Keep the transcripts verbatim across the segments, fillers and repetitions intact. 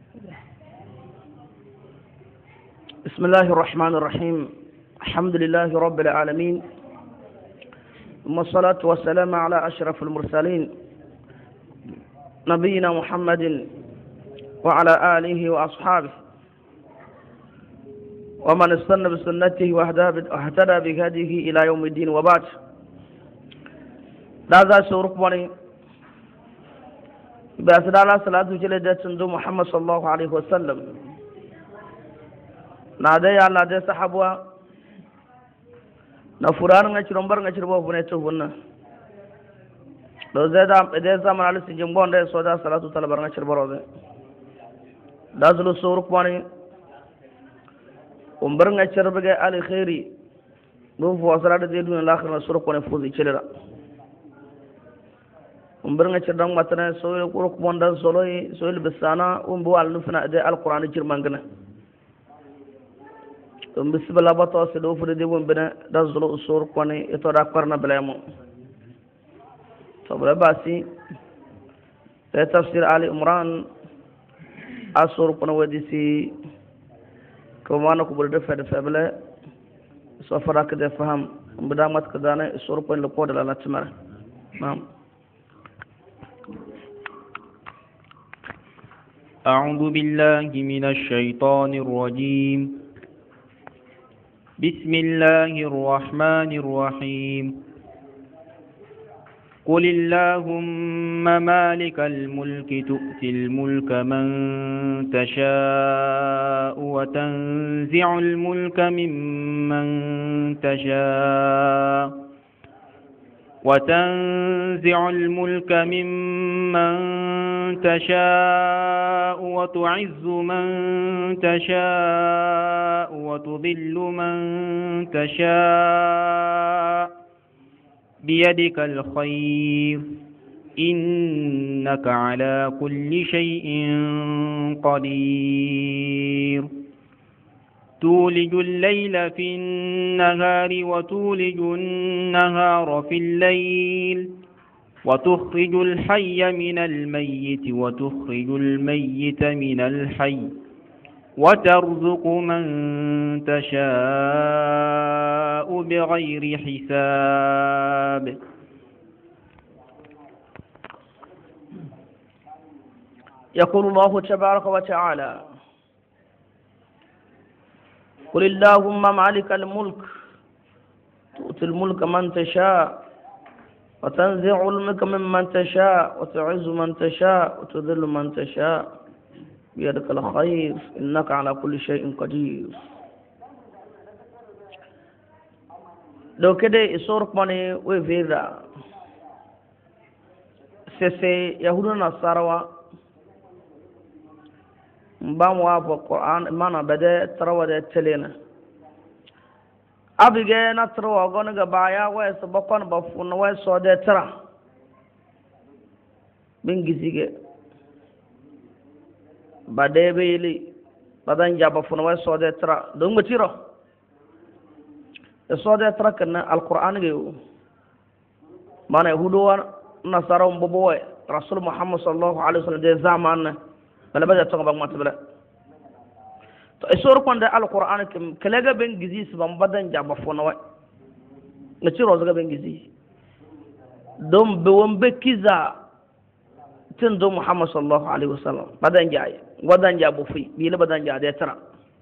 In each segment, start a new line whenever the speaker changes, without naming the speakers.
بسم الله الرحمن الرحيم. الحمد لله رب العالمين، ثم الصلاة والسلام على أشرف المرسلين نبينا محمد وعلى آله وأصحابه ومن استنى بسنته واهتدى بهديه إلى يوم الدين، وبعد. هذا سوركمني بأسد على صلاة جلدة محمد صلى الله عليه وسلم نادي على نادي صحابة نفران نشر نمبر نشر بوفنة توفنا لو زاد إذا زمان على سجنبون ده سودا صلاة طلب نشر بروده دازلو سوركمني ومبرن نشر بجا على خيري بوف وصلاة ديدون الآخر نسوركمني فوزي شلرا umber nga cirdang matana soil kuruk mondan soloi soil besana umbu al nufna de al qur'an cirmangana um bisbala bato se do fude de wombena dazlo usur kone eto da korna blemo to basi te tafsir ali imran asur kone wadisi ko mana ko burde fede feble so fara ke de faham umbada mat kadane usur kone lo podala la timara nam.
أعوذ بالله من الشيطان الرجيم. بسم الله الرحمن الرحيم. قل اللهم مالك الملك تؤتي الملك من تشاء وتنزع الملك ممن تشاء وتنزع الملك ممن تشاء وتعز من تشاء وتذل من تشاء بيدك الخير إنك على كل شيء قدير. تولج الليل في النهار وتولج النهار في الليل وتخرج الحي من الميت وتخرج الميت من الحي وترزق من تشاء بغير حساب.
يقول الله تبارك وتعالى: قل اللهم مالك الملك تؤتي الملك من تشاء وتنزع الملك ممن تشاء وتعز من تشاء وتذل من تشاء بيدك الخير إنك على كل شيء قدير. لو كده يصورك ماني ويفيدا سيسي يهودنا الصاروة مباموا في القرآن مانا بدأ تروى ده تلينا abige na tro gona ga baya wai so bakon ba fun wai so de tra bin gizige ba de beli badan ja ba fun wai so de tra don mutiro so de tra kana alquran ge mana hudo na saram bobo wai rasul muhammad sallallahu alaihi wasallam de zaman bala ba ta ba matbala to isor kon da alquran kim kalaga ben gizi subam badan jaba fona wa na ci roza ben gizi dom be wombe kiza tin do muhammad sallallahu alaihi wasallam badan jaay wadan jabo fi bi la badan jaade tara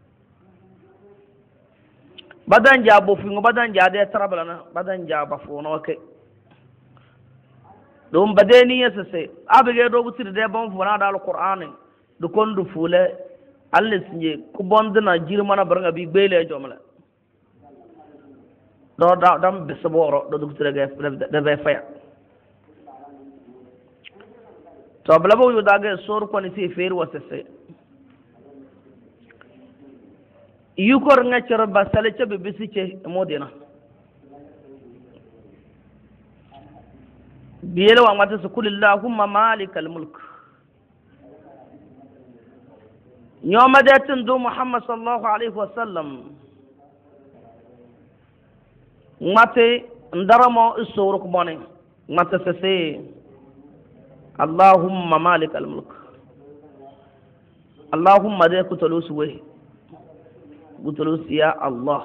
badan jabo fi ngo badan jaade tara balana badan jaba fona wa ke dom badeni yesese abige do butir de bon fona da alquran du kon du fule Allah sinye ku bondina jirmana baranga bi gbele jomla do da dam bisboro do dugtire ga da be faya to blabo yu daga sor ko ni fi fer wasese yu kor nga cer basale ce be bisice modina biyele wa mata kulillahumma malikal mulk يوم داتن دو محمد صلى الله عليه وسلم ماتي اندرمو السورك بوني ماتي سسي اللهم مالك الملك اللهم ده كتلوس ويه كتلوس يا الله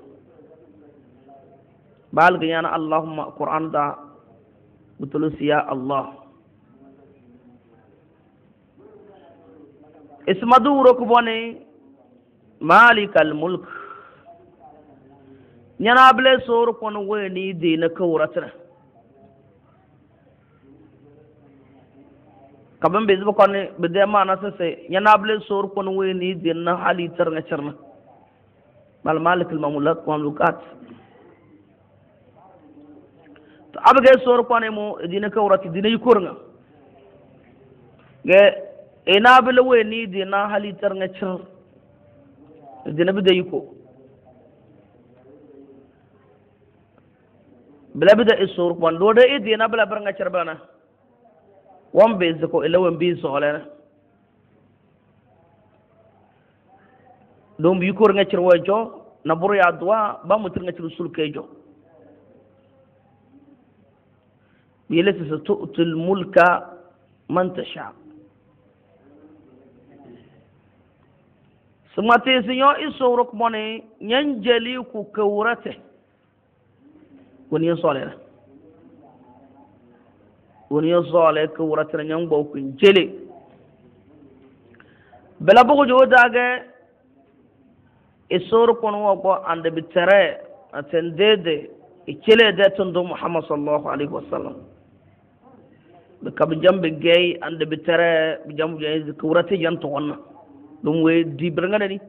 بالغ يعني اللهم قرآن دا كتلوس يا الله اسم دورك بني مالك الملك نينابل سور كون ويني دين كورتنا kabin bai zuba kwani bai da ma na sai yana bile sor kon we ni din na hali tar na charna mal malik al mamulat wa mamlukat to abga sor kwani mo dina ka wurati dina yukurna ge ina bile we ni din na hali tar na char dina bi da yuko bila bi da isor kwan do da idina bila bar nga char bana wan bai zako ilawan bi solena don bi kur ngacir wajo na buru ya dua ba mutir ngacir sul kejo bi lati tu'til mulka man tasha sumate sinyo isorok mone nyanjali ku kawrate woni solena woni zole ko wuratana nyang bo ku jele bela bugo jodaga e sor kono ko ande bitere atendede e cele de tondo muhammad sallallahu alaihi wasallam be kab jambe gay ande bitere be jambe jey ko wurate janto wonna dum we di branga ni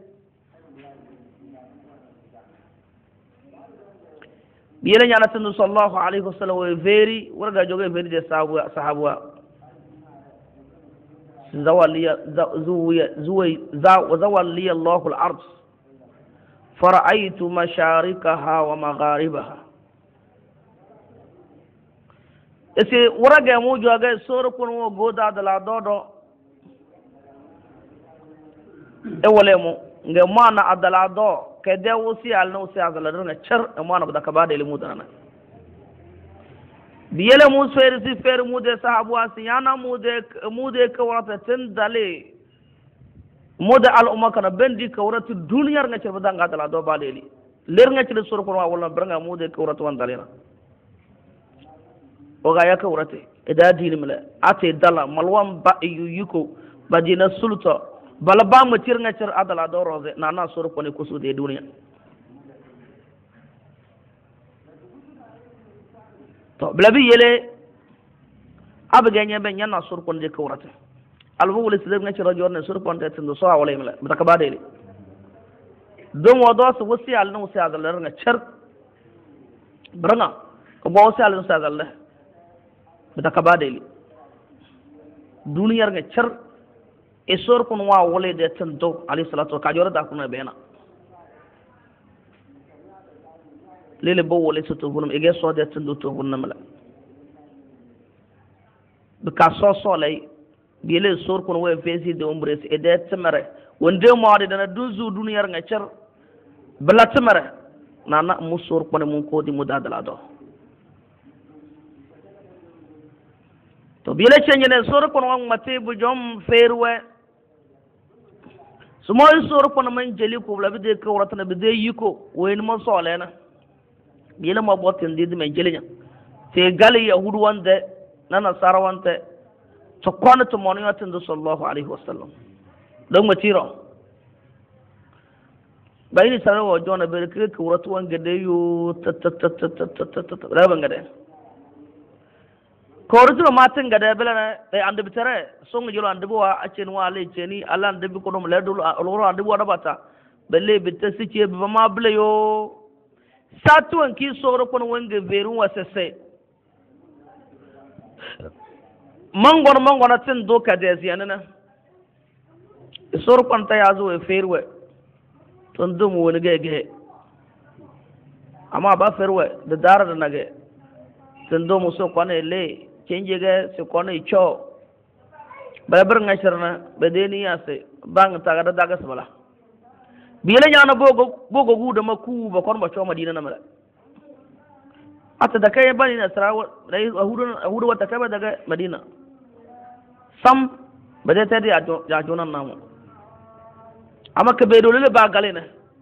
biyela nyana tunu sallallahu alaihi wasallam we veri warga joge veri de sahabu sahabu zawaliya zuwiya zuwi zawaliya allah al-ard fara'aytu masharikaha wa magharibaha ese warga mo joge soro kun wo goda dala dodo e wolemo nge mana adala do kede wosi alna wosi azala dana char amana bada kabada ilmu dana biyele mu fer si fer mu de sahabu asiyana mu de mu de kawata tin dale mu de al umma kana bendi kawratu duniyar nga char bada ngadala do baleli ler nga chir sur ko wala branga mu de kawratu wan dalena o ga ya kawrate eda dinimla ate dala malwam ba yuko badina sulta bala ba mu tir nga tir adala do roze na na sor ko ne ko su de duniya to blabi yele abga nya ben yana sor ko de kawrata albu wala sile nga tir radio ne sor ko de tindo so wala imla bitaka ba de don wado su wasi al no sa adala nga cer branga ko bo wasi al no sa adala bitaka ba de duniyar nga cer esor kun wa wole de tanto alayhi salatu ka jora da kun bena lele bo wole to bunum ege so de tanto to bunum la be ka so so lay bi le sor kun wa fesi de umbre e de tamare wonde mo de dana dunzu duniyar nga cer bala tamare nana musor kun mun ko di mudadala do to bi le chenye sor kun wa mate bu jom ferwe sumo sor kono man jeli ko la bide ko ratana bide yiko wen mo solena bila mo botten didi men jelinya te gali yahudu wande nana sara wante to kono to mon yoten do sallallahu alaihi wasallam don matiro bayni sara wo jona be ke ko ratu wange de yo tat tat tat tat tat tat la bangade ko rutu matin gada bela e ande bitere songo jolo ande bo a cen wa le ceni ala ande bi ko dum le dul loro ande bo dabata belle bitte sice ba ma bele yo satu an ki soro kon wonge veru wasese mangon mangon atin do ka de zianana soro kon ta yazo e ferwe ton dum woni gege amma ba ferwe da dara da nage ton dum so kon le change ga se kono icho barabar ngashirna bedeni yase bang tagada daga sabala biyele nyana bogo bogo guda maku ba kon ba cho madina na mala ata da kai bani na sarawa dai ahudu ahudu wata kai daga madina sam bade ta da ya jonan namu ama ke be do le ba galena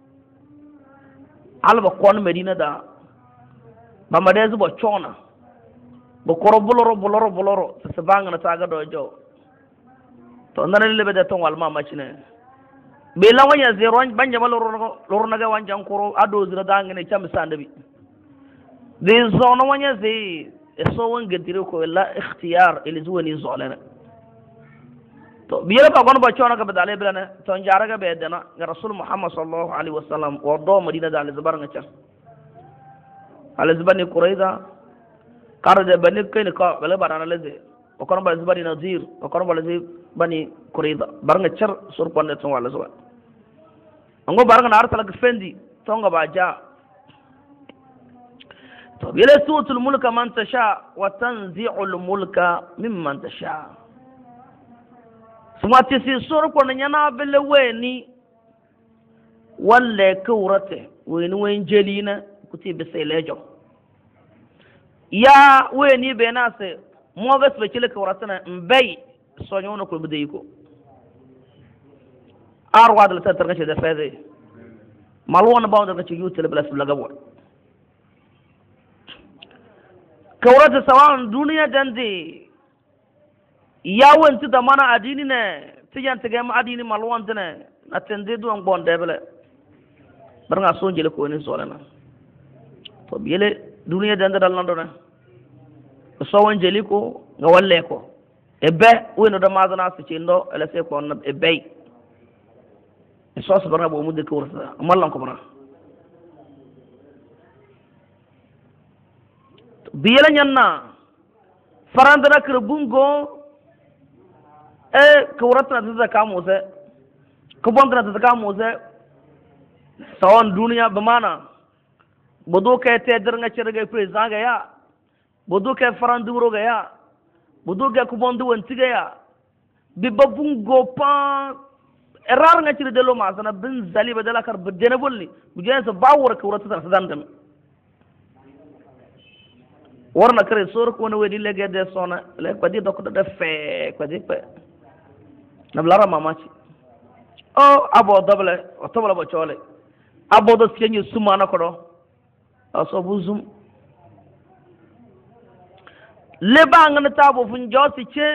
alba kon medina da ba madez bo chona bo koro boloro boloro boloro se banga na taga do jo to ndana le be de ton wal mama chine be la wanya zero banja maloro loro naga wanja koro ado zira da ngene cham sandabi de zona wanya ze so won gedire ko la ikhtiyar ili zuwani zolana to biyela ba gon ba chona ka bedale belana to njara ga be dana ga rasul muhammad sallallahu alaihi wasallam o do madina da alzabar nga cha alzabani quraida karade bani kene ko bele barana leze o kono ba zubani nazir o kono ba leze bani quraida bar nga char sur ponne to wala so ngo bar nga nar talak fendi to nga ba ja to biyela sutul mulka man tasha wa tanzi'ul mulka mimman tasha sumati si sur ko nyana bele weni walle kawrate weni wen jelina kuti be selejo ya weni be nase mo gas be chile kawratana mbay soñono ko be ko arwa dal tatar ngache da fede malwona bawo daga ci yutel blas la gabo kawrate sawan duniya dandi yawanci da mana adini ne tijan tiga ma adini malwan tane atende du ngon debele bar nga so jele ko ni solana to biyele duniya danda dal nando na so won jeli ko nga walle ko e be weno da mazana su cindo ele se ko na e be e so so bar bo mu de ko wurta mallan ko bana biyele nyanna farandana kër bungo e kawratna da ka mose ko bondna da ka mose sawon duniya bamana bodo ke te dernga cerga president ga ya bodo ke faranduro ga ya bodo ke ko bondu won tiga ya bi babungo pa erar nga cire delo ma sana bin zali badala kar bedene bolni bu jeen so bawor kawratna da dandam warna kare sor ko no wedi lege de sona le ko di dokko da fe ko di pe nablara mamaci o abo doble o tobla bo chole abo do sienyu sumana ko do aso buzum le bangana tabo fun josi che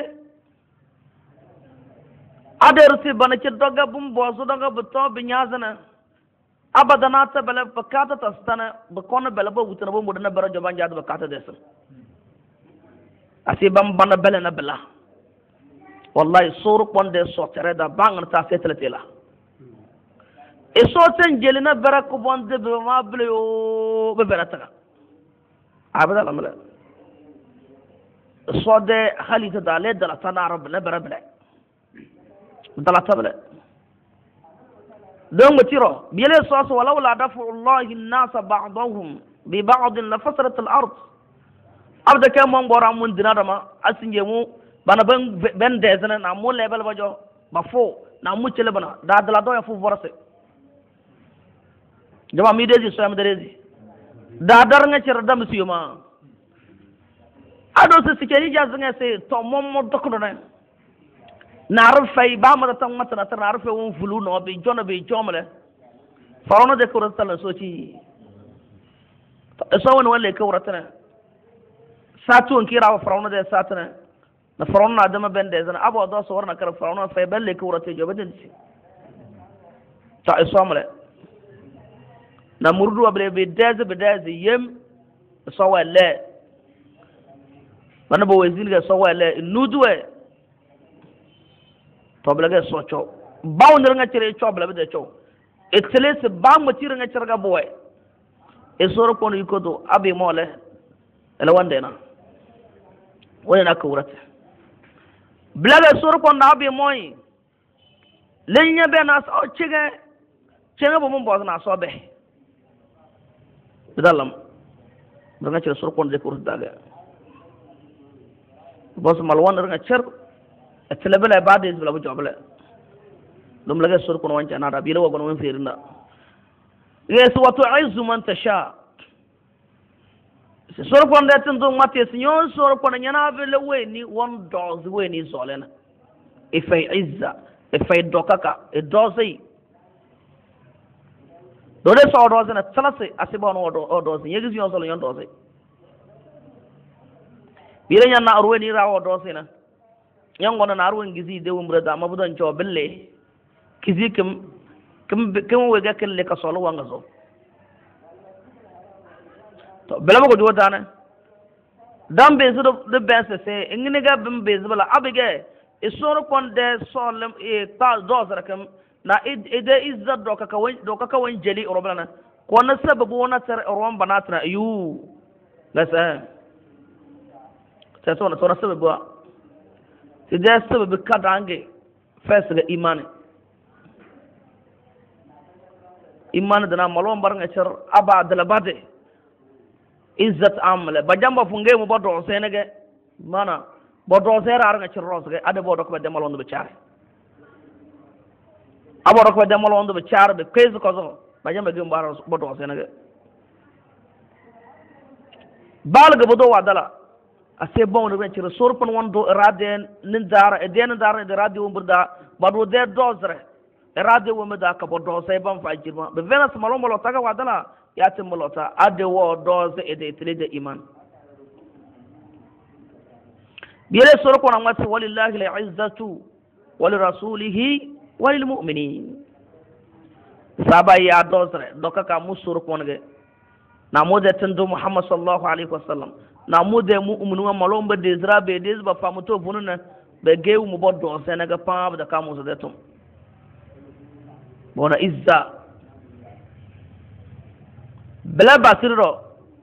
adersi bana che doga bum boso doga buto binyazana abadana ta bele bakata tastana bakona bele bo wutana bo mudana baro joban jadu bakata desa asi bam bana bele na bela wallahi suru ponde sotere da bangan ta feteletela e soten jelina bara ko bonde be ma bele o be berata abada lamala sode khalita dale dala tana rab na bara bele dala tabale don mutiro biyele soso walaw la dafu allahi an-nas ba'dahum bi ba'd la fasarat al-ard abda kam mon bora mun dinadama asinje mu bana ben ben dezana na mu level bajo ba fo na mu chele bana da dala do ya fu vorase jama mi dezi so am dezi da dar nga cer dam siyuma ado se sikeni jaznga se to mom mo dokdo na nar fay ba ma tan mata na nar fay won fulu no be jono be jomale farono de ko rasala so ci so won wala ko ratana satu on kira farono de satana na farono na dama ben de zana abo do so warna kar farono fay belle ko rate jobe den ci ta e somale na murdu abre be deze be deze yem so wala bana bo wezin ga so wala nudwe toblage socho bawo ndir nga cere chobla be de chow etlese ba mo tire nga cerga boy e soro kono yikodo abi mole ele wande na wona na kawrata blaga soro kono abi moy lenya be na so chege chege bo mo bo na so be dalam nga cere soro kono de ko daga bos malwan nga cer etlebele bade bla bu joble dum laga sur kono wanca na rabila wa kono men ferinda yes wa tu'izzu man tasha se sur kono de tun mate sinyon sur kono nyana vele weni won doz weni zolena e fay izza e fay dokaka e dozi dole so doze na salase asiba no doze yegi yon solo yon doze bile nyan na arwe ni rawo doze na yan gona na arwe gizi de wumbre da mabudan cho belle kizi kim kim kim we ga kelle ka solo wanga so to bela mo ko jota na dam be so de best se ngine ga bim be bala abige isoro kon de solem e ta doze rakam na ide izza doka ka wan doka ka wan jeli robana ko na sababu wana tar ron banatra yu lasa ta to na to na sababu ide sababu kadange fes ga imani imani dana malon barnga char aba dalabade izzat amle bajamba funge mu bodo senege mana bodo sera arga char rosge ade bodo ko de malon be chare aboro ko demal wondo be char be kayzo ko zo bajamba gem baro bodo senega balga bodo wadala ase bon de ci sorpan wondo raden nin dara e den dara de radio burda bado de dozre e radio wo meda ka bodo say bam fajirma be venas malo malo taga wadala ya tim molota ade wo doze e de tele de iman biele sorko na ngati walillahi al-izzatu wa li rasulihi walil mu'minin saba ya dosre doka ka musur konge na mode tendo muhammad sallallahu alaihi wasallam na mode mu'minu malo mbe de zrabe de ba famuto bununa be gewu mu boddo senaga pa da ka muso de tum bona izza bela basiro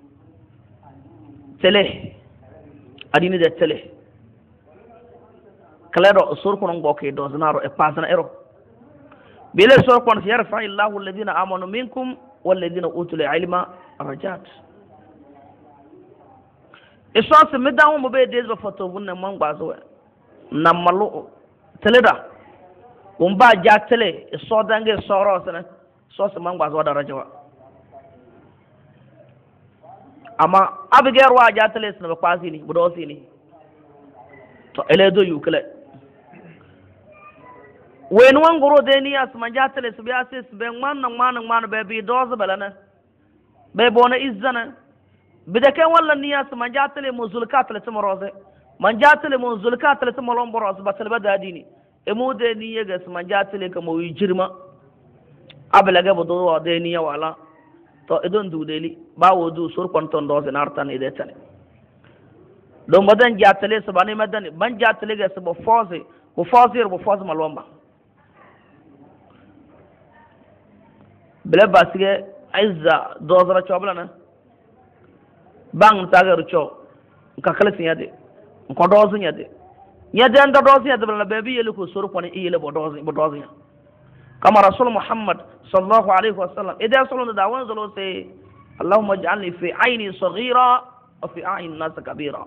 tele adini de tele kalero sur kono ngoke do zanaro e pasana ero bile sur kono yarfa illahu alladhina amanu minkum walladhina utul ilma darajat isos medawo mo be desba foto bunne man gbazo na malu teleda umba ja tele so dange soro sana so se man gbazo darajawa ama abiger wa ja tele sana kwasi ni budo sini to eledo yukle wen wan goro de ni as manja tele su biya sis be man nan man man be bi doz balana be bona izzana bida ke walla ni as manja tele mo zulka tele to moroze manja tele mo zulka tele to molon boros batal badadini e mo de ni yega as manja tele ka mo yijirma abla ga bodo de ni ya wala to edon du deli ba wodu sur kon ton doze nartan ide tale do madan jatale sabani madan ban jatale ga sabo foze bo foze bo foze malomba bele basige aiza dozara chobla na bang tagaru cho ka kala sinyade ko dozu nyade nyade anda dozu nyade bala bebi yele ko suru poni yele bo dozu bo dozu kama rasul muhammad sallallahu alaihi wasallam ida sallallahu da wan zalo se allahumma ij'alni fi ayni saghira wa fi a'yun nas kabira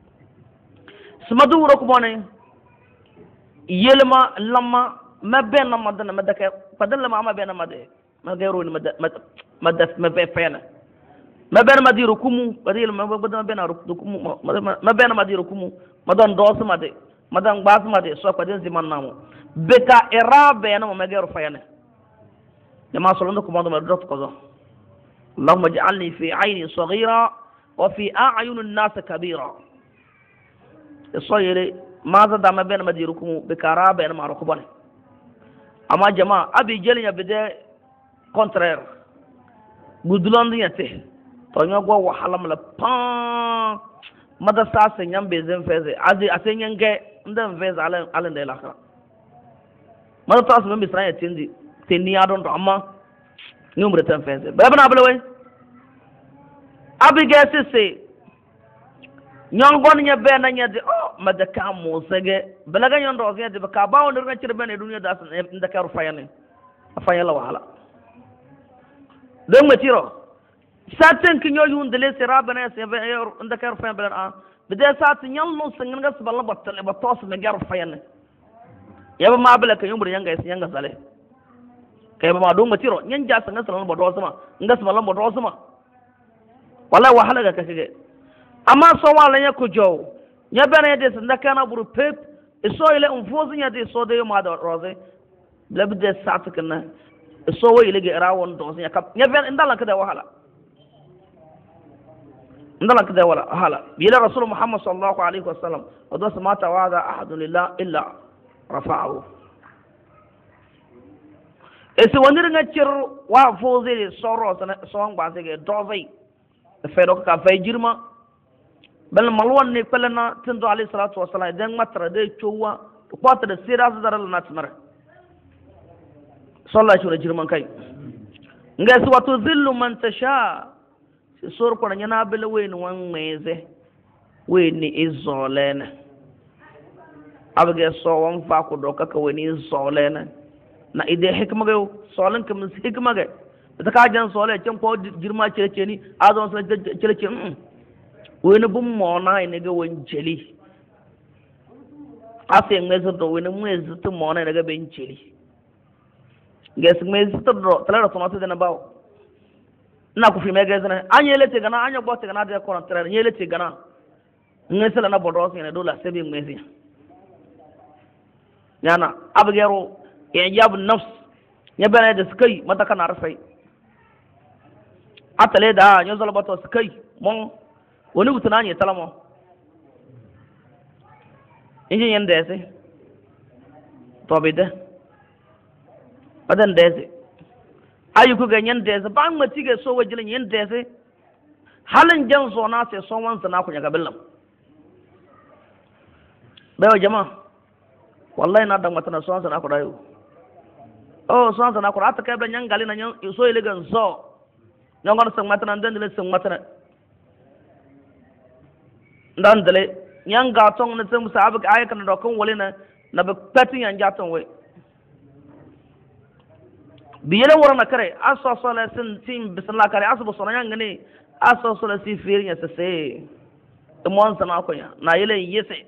smadu rok bone yelma lamma ma ben ma dana ma daka padalla ma ma ben ma de ma gero ni ma ma daf ma be fena ma ben ma diru kumu badil ma badama ben rukumu ma ben ma diru kumu ma don dos ma de ma dan bas ma de so ko den ziman namo beka irabe na ma gero fayane jama sallallahu ko ma dot ko zo allahumma ij'alni fi ayni saghira wa fi a'yun an-nas kabira soyere maza da ma ben ma diru kumu beka irabe na ma ko bone amma jama abi jelinya bede contraire budulon yate to nyago wahala mala pa mada sa se nyambe zen feze adi asenyange ndem feze ala ala ndela kha mada to asme misra ya tindi tindi adon to amma numre tan feze bebna ablewe abi gese se nyangon nya be na nya de oh mada ka mo sege belaga nyon do se de ka bawo ndir na cirbe ne dunya da ndakaru fayane afayala wahala don matiro satin kin yoyu ndele sira bana se be ndakar fa bana a bide satin yallo singin gas balla battale batos me gar fayan yaba ma bala kan yumur yanga sin yanga sale kay ba ma don matiro nyan ja sanga salan bodo sama ngas balla bodo sama wallahi wahala ga kake amma so wala ya ko jow nya bana de ndakana buru pep so ile unfozu nya de so de ma da roze labde satin kana so way lege rawon do nya kap nya fen ndala kada wahala ndala kada wala hala bila rasul muhammad sallallahu alaihi wasallam wado samata wa da ahad lillah illa rafa'ahu esi wonir nga cir wa foze soro so ngba sege dozai fe do ka fe jirma bal malwan ne pelana tindo alayhi salatu wasallam den matra de chowa ko ta da sira zaral na tmara sallallahu alaihi jirman kai nga si wato zillu man tasha si sor ko nyana bele wen wan meze wen ni izolena abge so wan fa ko do ka ka wen izolena na ide hikma ga solan kam hikma ga ta ka jan sole cin ko jirma ce ce ni azon sa ce ce wen bum mona ine ga wan jeli ase ngeze do wen mu ezitu mona ine ga ben jeli ges me zito do tala to noto dena bawo na ku fi me ges na anya lete gana anya bote gana de ko tala anya lete gana ngesela na bodo sine do la sebi ngezi yana abgero ya jab nafs ya bana da skai mata kana rafai atale da nyo zala bato skai mon woni gutuna anya talamo injin yende ese to bide adan dese ayu ku ga nyen dese ba ma tige so wajile nyen dese halin jan so na sai son wansa na ku nya gabillam bayo jama wallahi na dan matana so wansa na ku dayo oh so wansa na ku ata kai ban nyan gali na nyan so ile gan so nyan gon san matana dan dile san matana dan dile nyan ga tong na san musa abuk ayakan do kan wale na na ba patin yan ja ton we biyele wora na kare aso so la sin tim bisla kare aso so na ngane aso so la si fir nya se se to mon sana ko nya na yele yese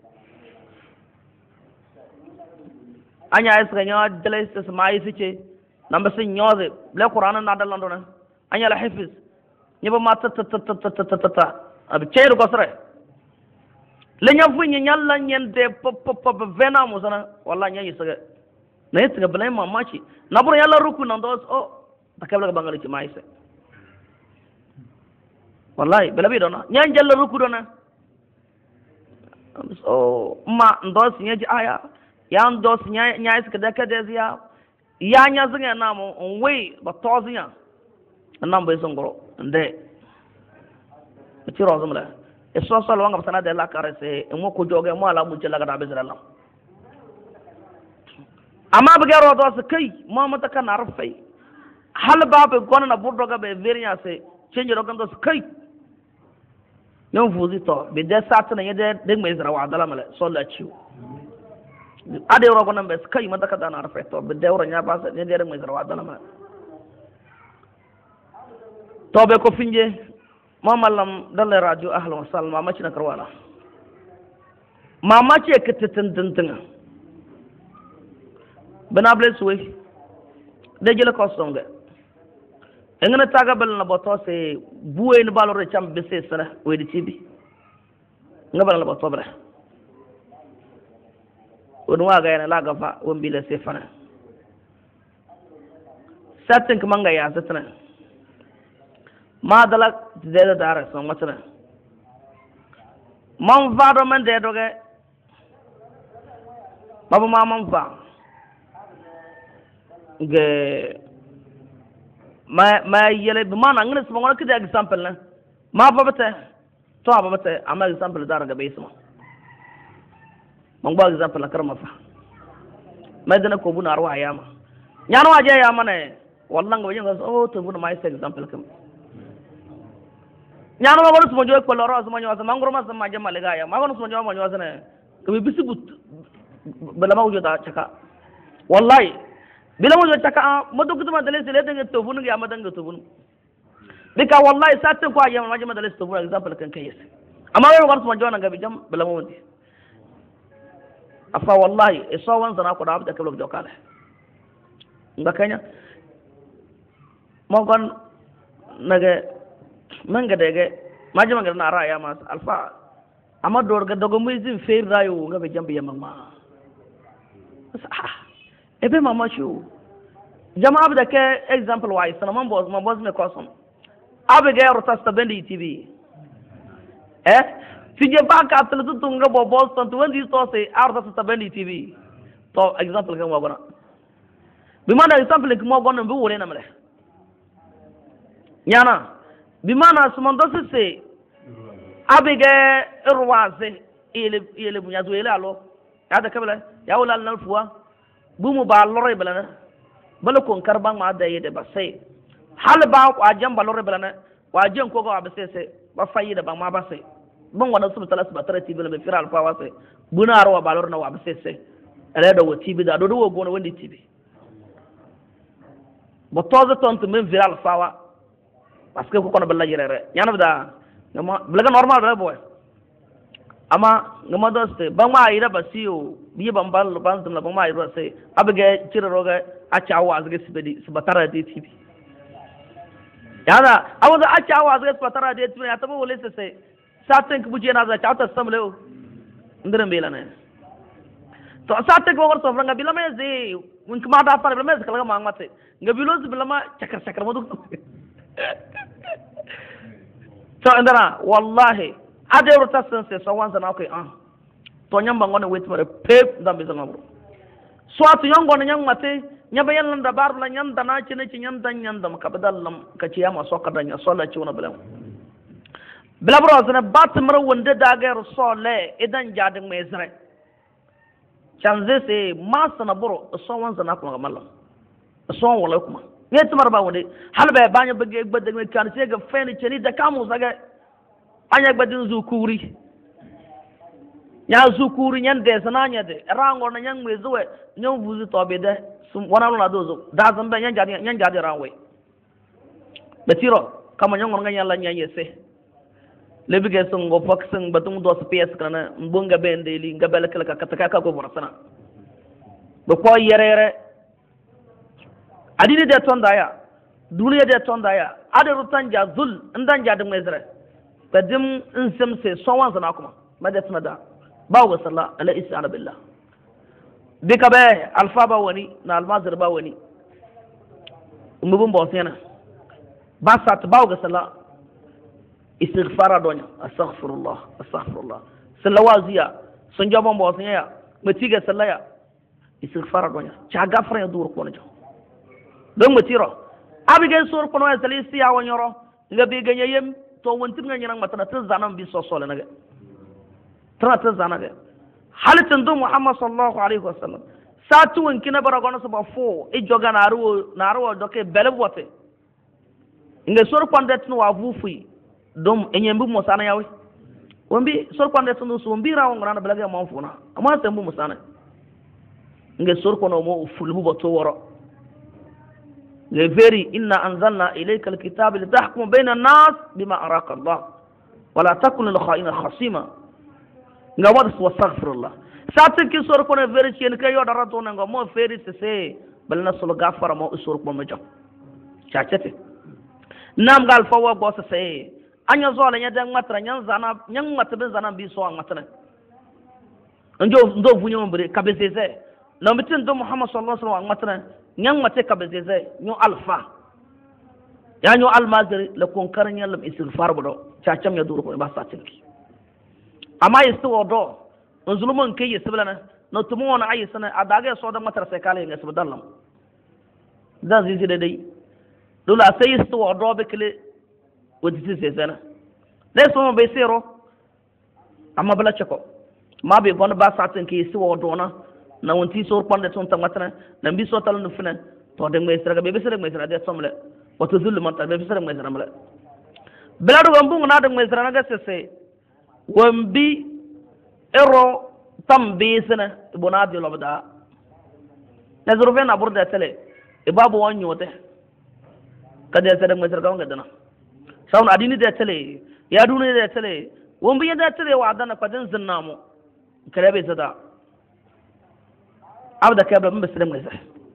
anya es ganyo dele se mai fiche namba sin nyoze le qur'an na dal landona anya la hafiz nyeba ma ta ta ta ta ta ta ta ab cheru ko sare le nya fu nya nyalla nyende pop pop pop vena mo sana wallahi nya yisage na yetse ga balai mamaci na buru yalla ruku nan dos o takabla ga bangali ci maise wallahi bela bi dona nyan jalla ruku dona o ma ndos nyaji aya ya ndos nya nya iska da kada ya ya nya zinga na mo onwe ba tozinya nan bai son goro nde ci rozum la e so so wanga sana de la karese e mo ko joge mo ala mu ci la ga da bezala amma bi garo do su kai mo mata kana rafai hal babu gona na burdo ga be verinya se change ro gando su kai yon fuzi to be de satna yede de me zara wa dala mala solla ciu ade ro gona be su kai mata kana na rafai to be de ro nya ba se de de me zara wa dala mala to be ko finje mo mallam dalle radio ahlan wa sallam ma ci na karwala mama ce ka tintintinga bana bless we de jele ko songa engana taga bel na boto se buwe ni balore cham bese sara we di tibi ngabal na boto bra on waga yana la gafa won bile se fana satin kuma nga ya satana ma dala de da dara son matana man va do man de doge babu ma man va ge ma ma yele bi mana ngene sama ngona kida example na ma babate to babate ama example dara ga beisma mangba example na karma fa madana ko buna arwa yama nyano waje yama ne wallan ga wajin oh to buna mai example kam nyano ma gonu sumo ko loro sumo nyawa mangro ma sama jama lega ya ma gonu sumo nyawa ma nyawa ne ko bi bisibut bala ma wujo da chaka wallahi bila mo jota ka mo do kutuma dale sele de to bunu ya madanga to bunu bika wallahi satte ko ayama majama dale to bunu example kan kayes amma we war so jona gabi jam bila mo wonti afa wallahi e so wan sana ko da abda kablo jokale ngakanya mo gon nage manga dege majama ngar na ra ya mas alfa amma dor ga dogo muy zin fer rayo ngabe jambe yamma ebe mama shu jama abda ke example wise sana man boss man boss me kosom abige rota stabendi tv eh tije ba ka tel tu tunga bo boss ton twenty to say arta stabendi tv to example ke mo gona bi mana example ke mo gona bi wore na mele nyana bi mana sumondo se abige irwaze ile ile bunya zo ile alo ya da kabla ya wala nan fuwa bu mu ba lore balana bala kon karban ma da yede ba sai hal ba ko ajan ba lore balana wa jan ko ga ba sai sai ba fayi da ba ma ba sai ban wannan su talas ba tare tibi be firal fa wa sai buna arwa ba lore na wa ba sai sai ala da wati bi da do do go na wandi tibi bo toza tonto men viral fa wa parce que ko kono balla yere yana da ngama blaga normal ba boy ama ngama doste bangma ira basiyo biye bambal ban tum la bangma ira se abage cire roga acha awa azge sibedi sibatara de tibi yana awaza acha awa azge sibatara de tibi ataba wole se se saten ku buje na za chawta samle ndere mbela ne to saten ko gor sofra ngabila me ze un kuma da par me kala ma ngate ngabilo zibila ma chakar chakar modu to ndara wallahi ade rota sense so wanza na okay ah to nyamba ngone wet mare pep ndambe za ngabro so atu yongo na nyang mate nyaba yan da bar la nyanda na ci ne ci nyanda nyanda ka badallam ka ci yama so ka danya so la ci wona blam bla bro zana bat mara wonde da ga so le idan jadin mai zare chanze se masa na bro so wanza na ko mallam so wala kuma yet mar ba wonde halbe banya bege gbadde me kan se ga feni ci da kamu zaga anya gbadin zukuri nya zukuri nyan de sananya de rango na nyang mezuwe nyang buzu tobe de sum wana na dozo da zambe nyan jadi nyan jadi ranwe betiro kama nyang ngon nyalla nyanye se lebige sum go fak sum batum do space kana mbonga bende li ngabel kala ka kataka ka go borasana be ko yerere adini de tonda ya duniya de tonda ya ade rutanja zul ndan jadi mezre kadim insem se sowan sana kuma madatna da bawo sallah ala isana billah bika be alfa ba wani na almazir ba wani umubun bo sena ba sat bawo sallah istighfara donya astaghfirullah astaghfirullah salawaziya sun jabon bo sena mutiga sallaya istighfara donya cha gafara dur ko no don mutiro abige sur ko no salisi ya wonyoro ngabe ganyem to wontin nga nyina matana tan zanam bi so sole naga tan tan zanaga halitan do muhammad sallallahu alaihi wasallam satu won kina baragono so ba fo e joga na ro na ro doke bele bote nga sor pandet no wa vufi dom enyembu mo sana yawe wombi sor pandet no so mbi rawo ngana belaga mo funa ama tembu mo sana nga sor kono mo fulbu boto woro غيري إنا أنزلنا إليك الكتاب لتحكم بين الناس بما أراك الله ولا تكن للخائن خصيما نعوذ واستغفر الله ساتك سور كون غيري شيء كي يدرتون نعمو فيري سسي بل نسول غفر ما سور كون مجا شاكتي نام قال فوا بوس سي أن يزول يدعم متر ينزانا ين متبين زانا بيسوا متر نجو نجو فنيوم بري كبزيزة نمتين دو محمد صلى الله عليه وسلم متر nyang mate kabezeze nyo alfa ya nyo almazri le konkar nyal lam istighfar bodo chacham ya duru ko ba satinki ama yistu odo nzulumun ke yisblana no tumu wona ayisana adaga so da matar sai kale ngas badallam dan zizi de dai dole sai yistu odo be kele wadi sai sana dai so be sero amma bala chako ma be gon ba satinki yistu odo na na wonti sor pande ton tamatana na mbi so tal no fina to de ngai sraga be be sraga ngai sraga de somle wato zullu man ta be sraga ngai sraga mala belado gambu na de ngai sraga sese wambi ero tambi sana ibona de lobda na zurfe na burda tele e babu wanyo te kada sraga ngai sraga ngai dana sauna adini de tele ya dunu de tele wambi de tele wa dana kwadin zinnamo kare be sada abda kabla mun bislam ngasa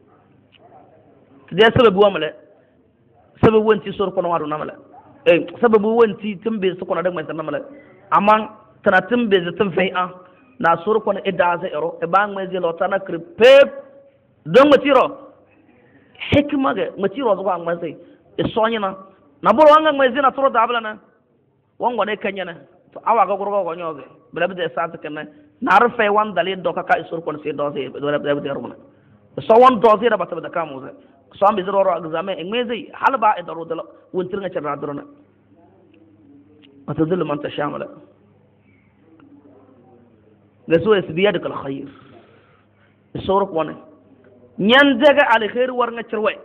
de sababu wamala sababu wanti sor kono wadu namala eh sababu wanti tumbe su kono dag mai namala amma tana tumbe za tum fai'a na sor kono idda za ero e bang mai zelo tana kripep don mutiro hikma ge mati rozo ko ngma sai isonyina na boro wanga ngma zina toro dabla na wango ne kanyana to awa ga gurgo ko nyoge bela be sa ta kana nar fe wan dalil do ka ka isur kon se do se do be be rumna so wan do se da bata da kamu ze so am bizoro ro examen ngme zai halba e daro dalo wontir nga cerra dorona atadul man tashamala gaso es biyadaka al khair isur kon nyan daga al khair war nga cerwe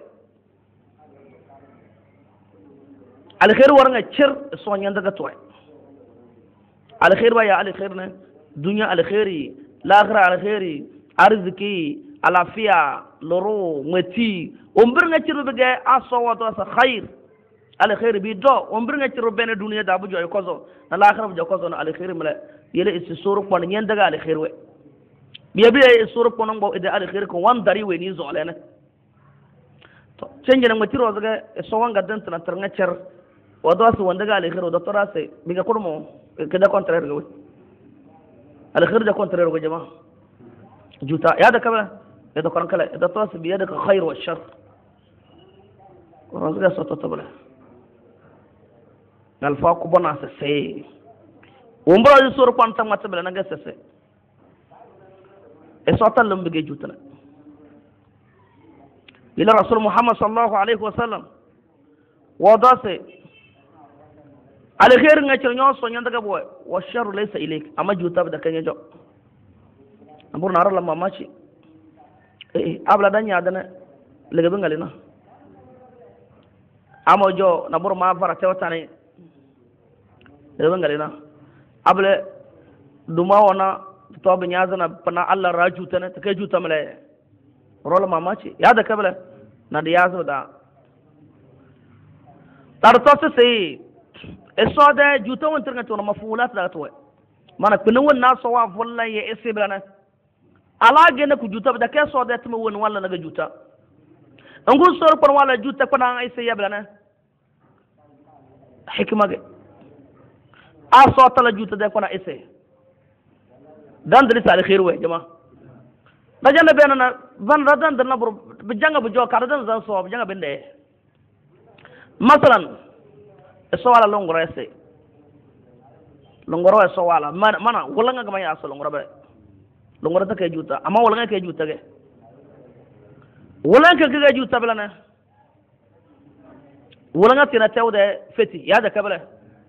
al khair war nga cer so nyan daga toy al khair ba ya al khair ne dunya al khairi l'akhirah al khairi arziki alafia loro mati ombir nga ciru bege aso wato sa khair al khair bi do ombir nga ciru bene dunya da bu joy kozo na l'akhirah bu joy kozo na al khair mala yele is suru kon nyen daga al khair we biya biya suru kon ngo ide al khair ko wan dari we ni zo lena to cenje na ciru zaga so wanga dan tan tar nga cer wado su wanda ga al khair do tora se biga kurmo keda contraire go al khair da contraire go jama juta ya da kaba إذا كان كلا إذا توصل بيدك الخير والشر ورزق صوت تبله الفاق بنا سسي ومبرا يسور قانتا ما تبله نجس سسي الصوت اللي بيجي جوتنا إلى رسول محمد صلى الله عليه وسلم وضاسي على خير نجر نيوس ونيندك بوي والشر ليس إليك أما جوتا بدك نيجو أمور نار لما ماشي eh abla danya dana lega bengalina amo jo na bur ma fara tewtane lega bengalina able duma wona to be nyazana pana Allah raju tane take juta male rol mama ce ya da kabla na da yazo da tar to se e so da juta won tirnga to na mafulat da to mana kunin wannan so wa wallahi ya ese bana ala gene ku juta da ke so da tuma woni wala naga juta ngun sor kon wala juta ko na ay se yablana hikma ge a so tala juta da ko na ese dan dali sal khair we jama da janda be na ban radan da na bur bi janga bu jokar dan zan so bi janga bende masalan so wala longoro ese longoro so wala mana wala nga ma ya so longoro be longoro ta kay juta amma wala nga kay juta ge wala nga kay juta bala na wala nga tina tawde feti ya da kabala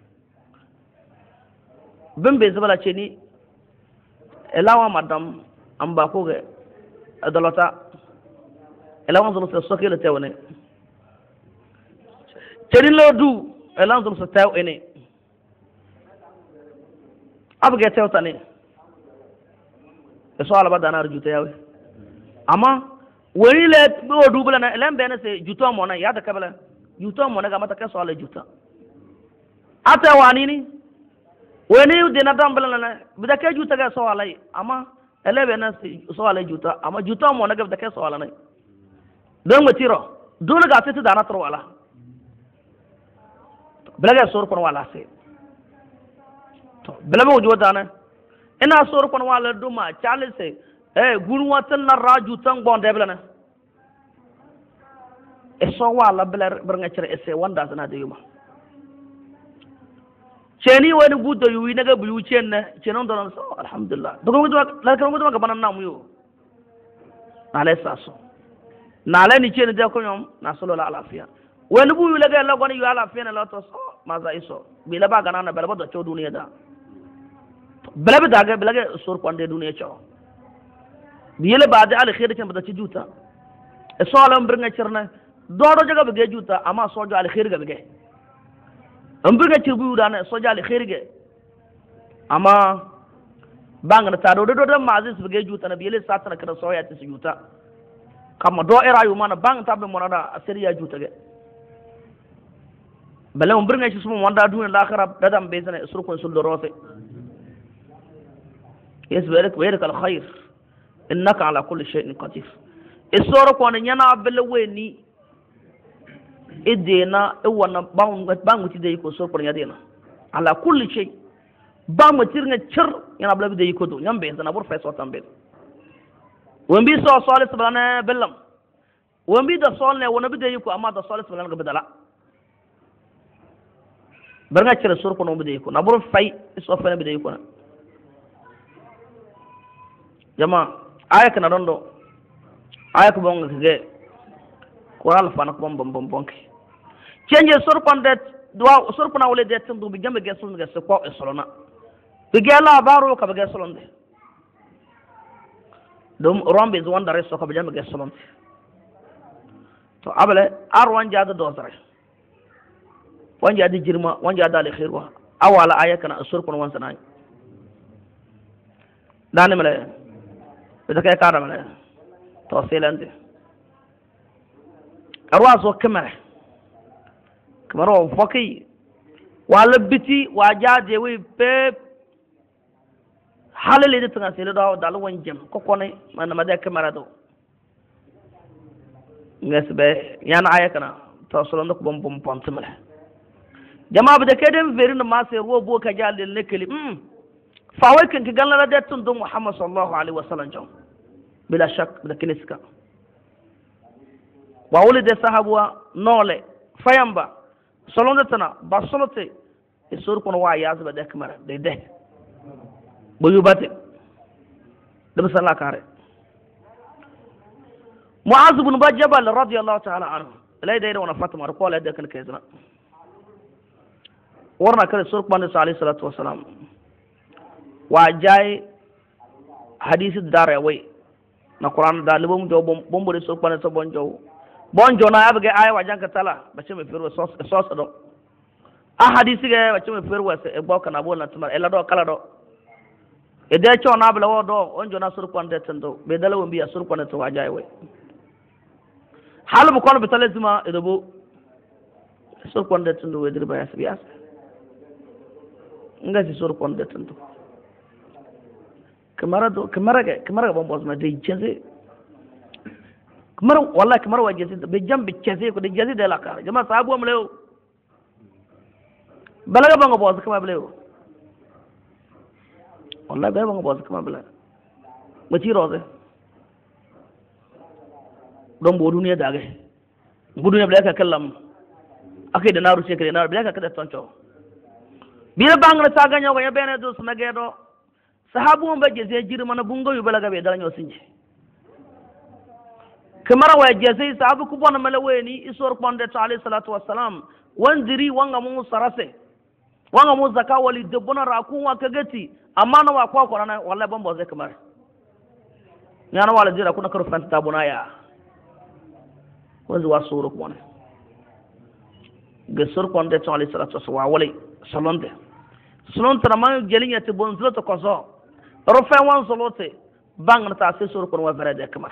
bembe zabala cheni elawa madam amba ko ge adalata elawa zo so sokele tawne cheni lo du elawa zo so taw ene abge tawtane eso ala badana juta yawe amma wari le do dubla na lembe na se juta mona ya da kabala juta mona ga mata ka so ala juta ata wani ni wani de na dambala na bida ka juta ga so ala amma elebe na se so ala juta amma juta mona ga da ka so ala na don mutiro dole ga sai da na tro ala bala ga sor kon wala se to bala mo joda na ina sor kon wala duma chalise eh gunu watan na raju tan gonde blana e so wala bler bernga cere ese wanda sana de yuma cheni wani buddo yu naga buyu cenne cenon don so alhamdulillah dogo do la kan do ga banan namu yo na le saso na le ni cene de ko nyom na solo la alafiya wani buyu la ga la goni yu alafiya na la to so maza iso bi la ba ga na bela ba do cho duniya da bela bi daga bela ga sor kwande duniya cho biyele baade al khair kan bada ci juta e so alam bringa cerna dodo jaga be juta ama sojo al khair ga be am bringa ci bu dana sojo al khair ga ama banga ta do do do mazis be juta na biyele satana kada soya ti juta kama do era yu mana bang tabbe monada asiriya juta ga bela am bringa ci suma wanda duniya l'akhirah dadam be sana sur kon sul do rote يسبرك ويرك الخير إنك على كل شيء قدير الصورة كون ينا بلويني إدينا إوانا بان بان متدي يكون صورة كون يدينا على كل شيء بان متيرنا شر ينا بلا بدي يكون يام بين أنا بور فيس وتام بين وين بيسوا صالح سبحانه بلم ومبي دا صول نه ونبي دا يكو أما دا صول سبحانه بدلا برنا تشر سور كنا بدي يكو نبور فاي إسوفنا بدي يكو جماعة آية كنا روندو آية كبون كذا كورال فانا كبون بوم بوم بونك change سور كنا ده دوا سور كنا ولي ده تندو بيجام بيجسون بيجسون كوا إسلونا بيجلا بارو كبيجسون ده دوم رام بيزوان داري سوكا بيجام بيجسون تو أبله أروان جاد دوزره وان جاد جرما وان جاد على خيروا أول آية كنا سور كنا وان سناي داني ملا إذا كي كارا ملا توصيل عندي أرواز وكمرة كمرة وفقي والبتي وجاد يوي بيب حال اللي تناسيله ده دالو وانجم كوكوني ما نمدا كمرة دو نسبة يعني آية كنا توصل عندك بوم بوم بوم تملا جماعة بدك كده فيرنا ما سيروا بوك جال للنكلي أمم فاويكن كجالنا لا تندم محمد صلى الله عليه وسلم جم بلا شك بدك نسكا وأولد الصحابة نولة فيامبا صلواتنا بصلتي السور كنا وعياز بدك مرة ده ده بيوبات ده بس الله كاره معاذ بن جبل رضي الله تعالى عنه لا يدير وانا فاطمة رقوا لا يدير كل كذا ورنا كده سور كنا عليه الصلاة والسلام وجاي حديث الدار يوي نقران دالبوم جو بوم بودي سور كنا سبون جو بون جو نا أبغى آية وجان كتلا بس ما فيرو صوص صوص دو أحاديث جاي بس ما فيرو بس إبوك نابول نتمر إلا دو كلا دو إذا شو نابل هو دو أون جو نا سور كنا تندو بدلوا بيا سور كنا تواجه وي حال بكون بتلزما إذا بو سور كنا تندو يدري بياس بياس enggak si suruh pon tentu kemara do kemara ke kemara bom bos ma de jeze kemara wallahi kemara wa jeze be jam be jeze ko de jeze de la kar jama sabu am lew balaga bango bos kama lew wallahi be bango bos kama bala ma ci rose don bo duniya dage bu duniya bla ka kallam akai da naru shekare naru bla ka kada toncho bira bangna saga nyogo ya bene do sama gedo sahabu mba jeze jiri mana bungo yu balaga be dala nyo sinji kamara wa jeze sahabu ku bona mala weni isor ponde ta alayhi salatu wassalam wanziri wanga mu sarase wanga mu zaka wali de bona ra ku wa kagati amma na wa kwa korana wallahi bombo ze kamara nyana wala jira kuna karu fanta bona ya wanzu wasuru ko ne gesor ponde ta alayhi salatu wassalam wali salonde salon traman jelinya te bon zloto kozo rofe wan zlote bang na ta sesor kon wa verade kama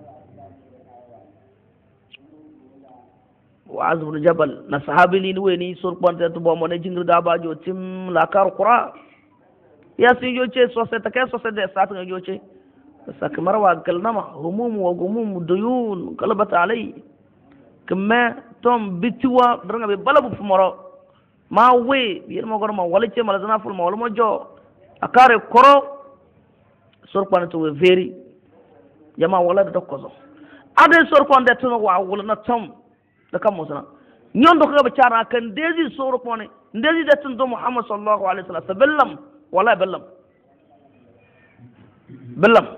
wa azbun jabal na sahabi ni weni sur ponte to bo mo ne jingru da ba jo tim la kar qura ya si jo che so se ta ke so se de sa ta jo che sakmar wa kalnama humum wa gumum duyun qalbat alai kama tom bitwa dranga be balabu fumoro ma we yer mo gorma wala ci mala zana ful mo wala mo jo akare koro sorpan to we veri jama wala do kozo ade sorpan de to wa wala na tom da kam musana nyon do ko be cara kan dezi sorpan dezi de to muhammad sallallahu alaihi wasallam bellam wala bellam bellam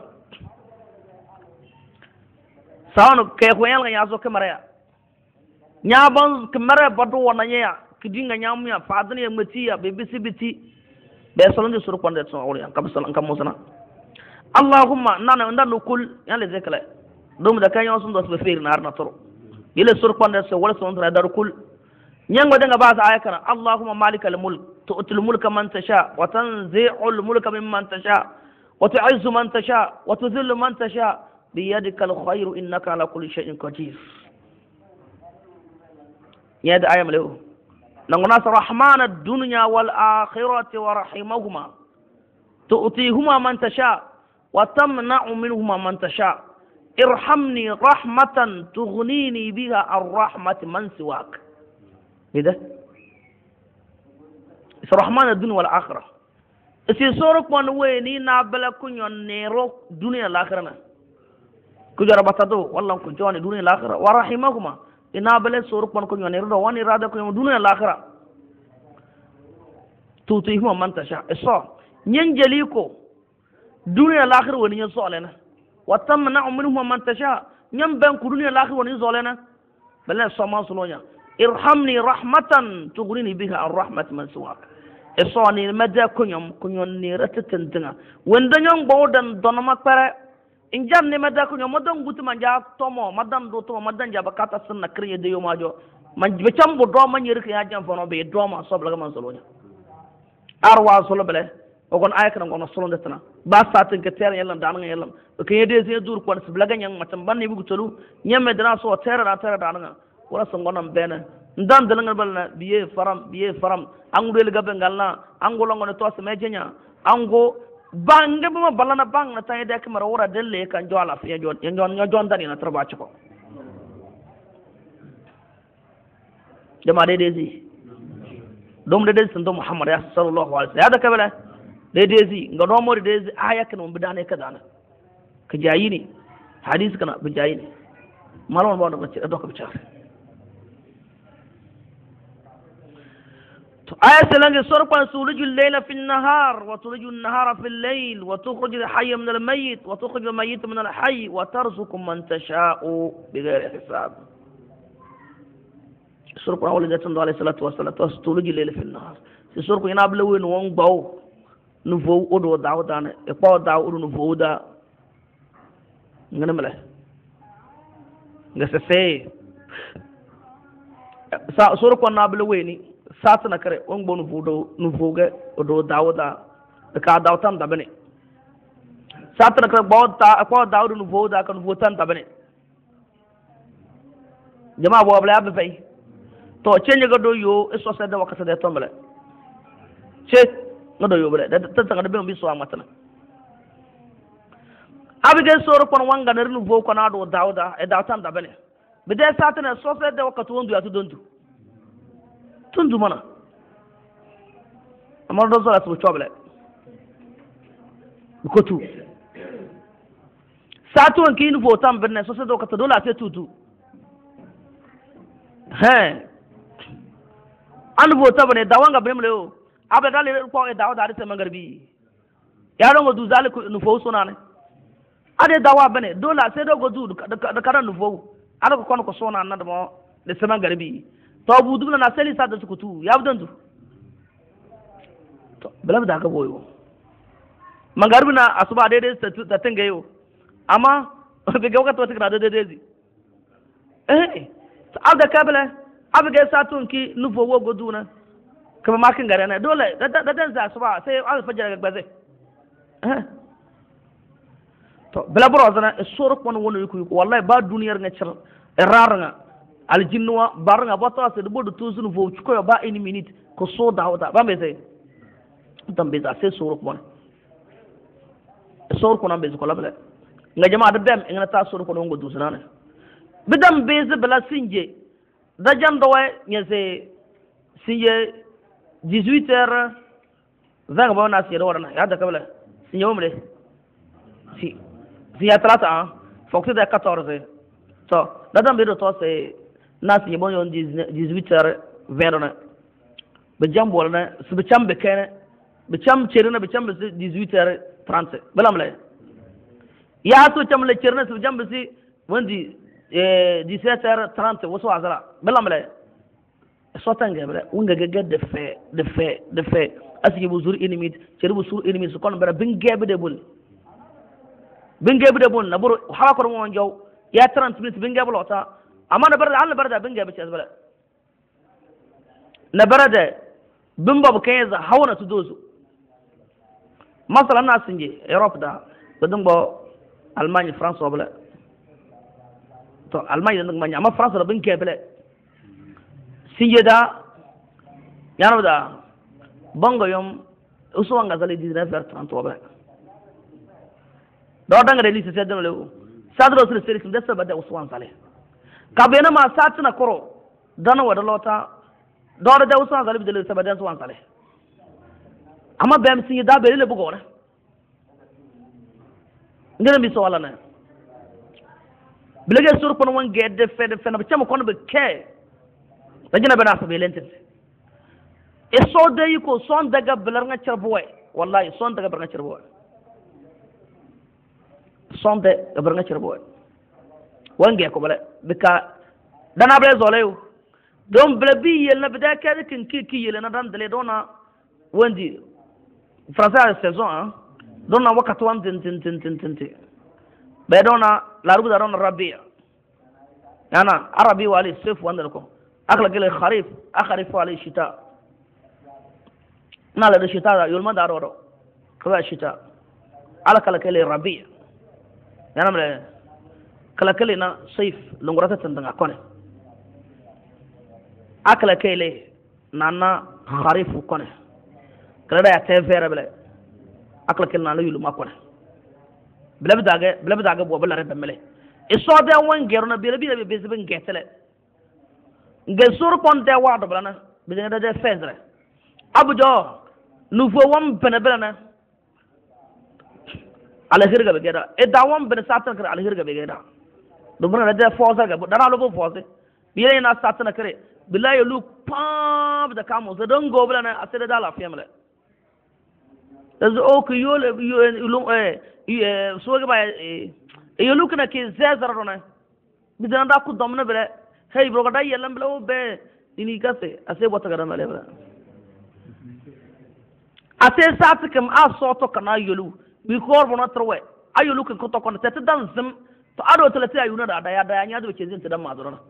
sawno ke ko yalla ya zo kamara nyaban kamara badu wona nya kidinga nyamuya fadani ya matiya be bisibiti be solonde suru pande so wori kam salan kam musana allahumma nana ndanu kul yalla zekala dum da kanyo sun do be feer nar na toro yele suru pande so wala son dar kul nyango de nga baasa ayakana allahumma malikal mulk tu'til mulka man tasha wa tanzi'ul mulka mimman tasha wa tu'izzu man tasha wa tudhillu man tasha biyadikal khayru innaka ala kulli shay'in qadir يا ده أيام له نقول رحمن الدنيا والآخرة ورحمهما تؤتيهما من تشاء وتمنع منهما من تشاء ارحمني رحمة تغنيني بها الرحمة من سواك إذا رحمن الدنيا والآخرة إذا صورك من ويني نابلا كن ينيرو دنيا الآخرة kujara batado wallan ko joni dunya l'akhirah wa rahimahuma ina bele soru kon ko nyoni do woni rada ko dunya l'akhirah tuti huma man tasha eso nyen jeli ko dunya l'akhirah woni nyen solena wa tamna'u minhum man tasha nyam ben ko dunya l'akhirah woni solena bele so man solonya irhamni rahmatan tughrini biha an rahmat man suwak eso ni medda ko nyom ko nyon ni ratatantinga wanda nyong bawdan donoma pare injam ne medda ko nyom modon gutuma ja tomo madan do tomo madan ja bakata sunna kriye de yo majo man be chambo do man yir ka ya jam fono be do ma sobla man solonya arwa solo bele o kon ay kan ngono solo detana ba satin ke ter yelam dan yelam ko yede se dur ko s blaga nyang matam banne bugu tolu nyemme dana so ter na ter dan wala so ngonam bena ndan dalangal balna biye faram biye faram angu del gabe ngalna angu longo ne to se mejenya angu bange bama balana bang na tay de kamara wora delle kan jola fi jon jon nyo jon dani na traba ko jama de dezi dom de dezi santo muhammad ya sallallahu alaihi wasallam hada kabala de dezi ngado mo de dezi aya kan mo bidane kadana ka jayini hadis kana bijayini malon bo do ci do ko bi آية سلنج صرفا تولج الليل في النهار وتولج النهار في الليل وتخرج الحي من الميت وتخرج الميت من الحي وترزق من تشاء بغير حساب صرفا ولدت الله عليه الصلاة والسلام تولج الليل في النهار صرفا ينابل وين وان باو نفو أدو داو دانا إقاو داو أدو نفو دا نغنمله نغسسي صرفا نابل ويني satna kare on bonu fudo nu fuge odo dawda ka dawtan dabene satna kare bawta ko dawdu nu fuda kan futan dabene jama bo abla abbe fay to chenye ga do yo eso se da wakata de tombele che ngodo yo bele da tan tan da be mbi so amatana abige soro kon wanga na nu fo ko na do dawda e dawtan dabene be de satna so se da wakata wondu ya to dondu tundu mana amar do zara su choble ko tu satu an kin fo tam benne so se do kata dola te tutu he an fo ta bane dawanga bemle o abe dale ko e dawa dare se mangarbi ya do du zale ko nu fo so nane ade dawa bane dola se do go du da kada nu fo ada ko kono ko so na na do de se mangarbi to budu na seli sa da sukutu ya budandu to bala da ka boyo mangarbi na asuba daidai ta tinga yau amma be ga wakata wata da daidai eh to alda kabala abiga satun ki nufo wo goduna kama makin gare na dole da dan za asuba sai al fajr ga gbaze eh to bala brozana soro kon wono yiku wallahi ba duniyar nga cer raranga aljinnuwa baranga bata se do bodu tuzunu fo ko ba ini minute ko so dawda ba me sai tambe za sai soro kon soro kon ambe ko labale nga jama da dem ngana ta soro kon ngo dusana bidam beze bala sinje da jando way nyese sinje dix-huit heures zanga ba na sira warana ya da kabla sinje wumle si si ya trata ah fokti da quatorze to da dam bedo to se na sinje bon yon dix-huit heures vingt na be jambol na su be chambe kene be cham cherina be chambe dix-huit heures trente balamle ya to chamle cherina su jambe si wandi eh dix-sept heures trente wasu azara balamle sotanga bala unga gaga de fe de fe de fe asigi buzur inimit ceri buzur inimit su kon bara bingebe de bul bingebe de bul na buru hawa ko mo njaw ya trente minutes bingebe lota amana bara Allah bara bingebe ci bala na bara de bimba bu kayza hawna tu dozu masalan na sinje Europe da badum bo Allemagne France wala to Allemagne ndag manya amma France da bingebe bala sinje da yana da bango yom usuwa nga zale dix-neuf heures trente wabra do danga de lise seddo le sadro sir sir sim dessa bada usuwa zale kabena ma satina koro dana wada lota do da usuwa zale bidele sabada usuwa zale amma bem sinje da bele le bugo na ngena mi so wala na bilage sur kono won gedde fede fena bacam kono be ke dajina be na sabe lente e so de ko son daga bilar nga cerboy wallahi son daga bilar nga cerboy son de bilar nga cerboy wange ko bale bika dana bale zoleyo don bale bi yel na bida ka kin ki ki yel na dan dale dona wandi français saison hein dona wakati wan tin tin tin tin tin be dona la rubu da dona rabia yana arabi wali sif wanda ko akla gele kharif akharif wali shita na la shita yulma da ro ko shita ala kala kele rabia yana mle kala kele na saif lungurata tandanga kone akla kele nana kharif kone kala da ya tevere bele akla kele na yulu makone bele bidaga bele bidaga bo bele rebe mele iso de wan gero na bele bele be zibin getele ngesur pon de wado bele na bele de fezre abujo nouveau wam bene bele na ala hirga be geda e da wam bene satan kare ala hirga be geda do bana de force ga dana lo bo force bele na satan kare billahi lu pam da kamo so don go bele na asede da la fiamle o ko yole lu eh so ga ba e yolu kana ke zazara rona bidan da ku domna bele hey bro ga yelam bele o be ini kase ase bota gara male bele ase sat kam a soto kana yolu bi kor bona trowe ayolu kan ko to kon tete dan zim to ado tele te ayuna da da ya da nya do ke zin te dan madura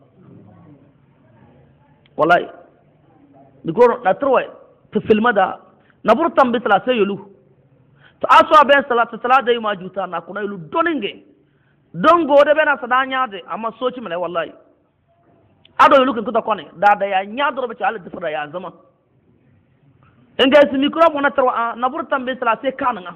wallahi bi kor na trowe to filma da na burtam bi tala se yolu to aso be salatu salada yuma juta na kuna yolu doninge don gode bena sadanya de amma soci mele wallahi ado yolu kan kuta kone da da ya nya do be ala difra ya zama inga si mikro bona tarwa na burtam be sala se kananga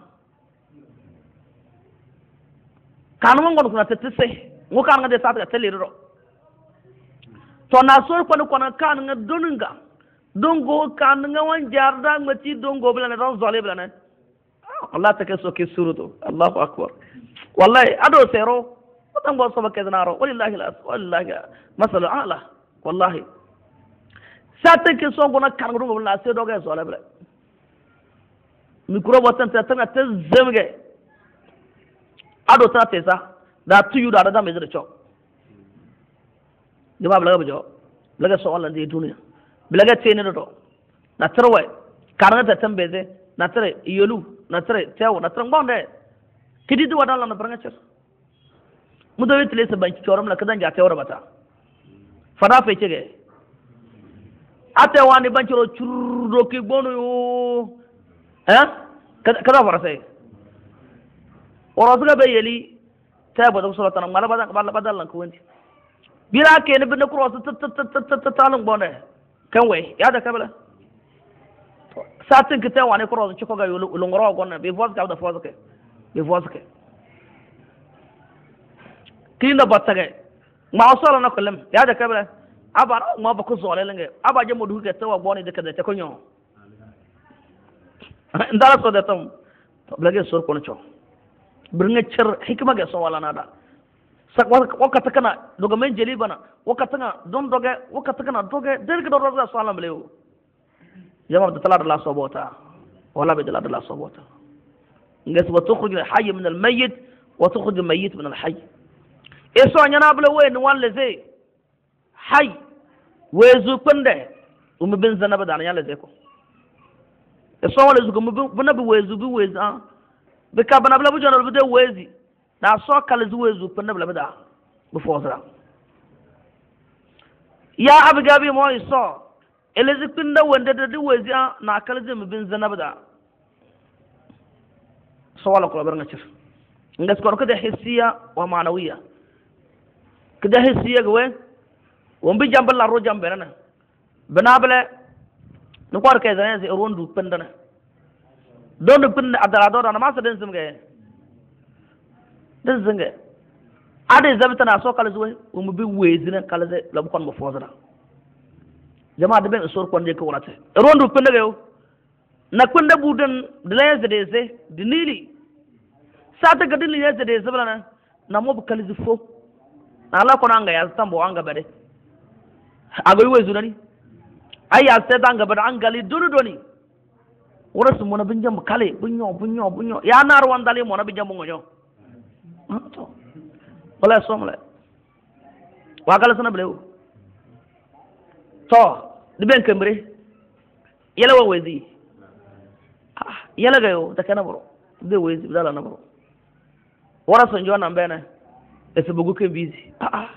kanuma ngon kuna tetese ngo kananga de sata teliro to na so ko ko na kananga doninga dongo kananga wan jarda ngati dongo bela ne ron zole bela ne Allah take so ke suruto Allahu akbar wallahi ado sero watan go soba kedanaro wallahi la wallahi masal ala wallahi sate ke so gona kan go la se doge so la bre mikro watan ta tana ta zemge ado ta tesa da tuyu da da me zira cho jama bla ga jo bla so wala ndi duniya bla ga tene do na tarwai kan ta tambeze na tare yolu na tare tewo na tare ngonde kidi du wadala na branga cer mudo witle se banki choram la kadan ja tewo bata fada fe cege ate wani banki ro churro ki bonu yo eh kada fara sai orosuga be yeli tewo do solo tan mala badan bala badal lan ko wonti bira ke ne bin ko so ta talon bonde kan we ya da kabala satin kita wani ko ro chiko ga lungoro gonna be voz ga da foz ke be voz ke kinda batage ma osala na kolem ya da kabla aba ma ba ko zole lenge aba je modu ke tawa boni de ka de ko nyo ndala so de tam to blage sor ko no cho birnga cer hikma ga so wala nada sak wakata kana doga men jeli bana wakata nga don doge wakata kana doge derga do roza so alam lew jama da talad la sobota wala bi talad la sobota ngas wa tukhruj al hayy min al mayyit wa tukhruj al mayyit min al hayy eso nyana bla we ni wala ze hayy wezu pende um bin zanaba da nyala ze ko eso wala zu ko bana bi wezu bi wezi ah be ka bana bla bu jonal bu de wezi na so kala zu wezu pende bla bada bu fosra ya abigabi mo iso elezi pinda wanda da wezi na kala ze mu bin zanaba da so wala ko bar ngacir ngas ko ko de hissiya wa manawiya kada hissiya gwe wombi jambal la ro jambe na bana bele no ko ke zane ze rondu pinda na don pinda adara do na masa den zumge den zumge ade zabta na so kala zuwe wombi bi wezi na kala ze labu kon mo fozara jama'a da ben sor kon je ko wonate rondu pinda gew na pinda budan de la de ze dinili sata ga dinili ze de zabla na na mo kala zu fo ala ko nanga ya tambo anga bade agoy wezu nani ay ya se danga bade angali dunu doni wora su mona binjam kale bunyo bunyo bunyo ya nar wandali mona binjam ngonyo to wala somle wakala sana blew to diben kembre yela wa wezi ah yela gayo da kana bro de wezi dala na bro wora so njona mbene ese bugu ke busy ah ah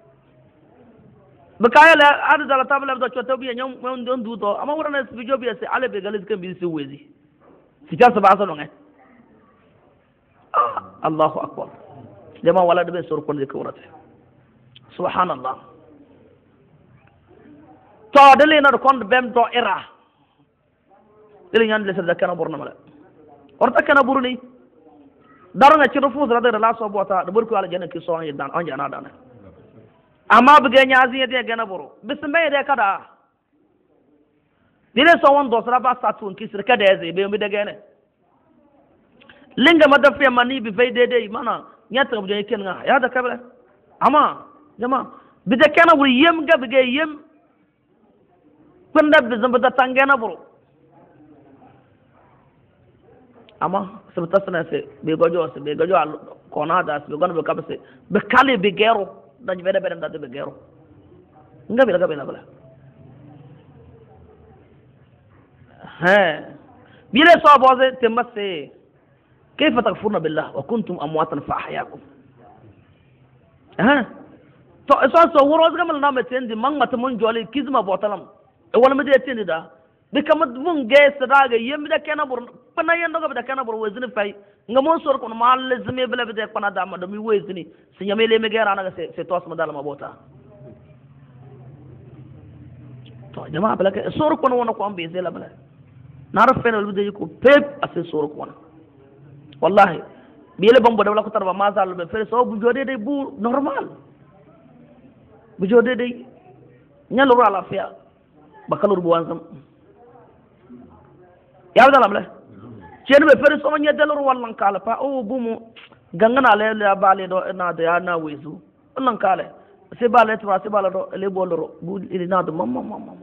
bakaya la adu dala tabla do choto bi nyom mon don du to ama wora na se bijo bi ese ale be galis ke busy wezi si ta ba so ngai Allahu akbar jama wala de be sor kon de ko wurate subhanallah to dele na kon bem do era dele nyan le sa kana borna mala orta kana burni daranga ci rufu da da la so bota da burku ala janna ki so an yadan an jana dana amma buge nyazi de gana boro bismay de kada dile so won do sara ba satun ki sirka da yaze be mi de gene linga madafiya mani bi fay de de mana nyata bu de ken nga ya da kabla amma jama bi de kana wuri yem ga buge yem kunda bi zamba da tangena boro ama sabta sana se be gojo se be gojo kona da se be gono be kabse be kale be gero dañ bede bede da be gero ngabe la gabe la bala ha bire so boze temasse كيف تكفرون بالله وكنتم امواتا فاحياكم ها تو اسو سو وروز gamel na metendi man mata mun jole kizma botalam e wala mede tendi da be kamad mun ge sadaga yemi da kana bur pana yendo ga da kana bur wezini fay nga mon sor ko ma lazime bela be kana da ma do mi wezini si nyamele me gera na se se tos ma dala ma bota to jama bela ke sor ko wona ko ambe zela bela nar fenal be ko pep ase sor ko wona wallahi bile bambo da wala ko tarba ma zal be fere so bu jode de bu normal bu jode de nyalo ala fiya bakalur bu wansam ya da lamle cien be fere so nya delor wallan kala pa o bu mu gangana le le bale do na da ya na wezu wallan kala se bale to se bale do le boloro bu ile na do mamma mamma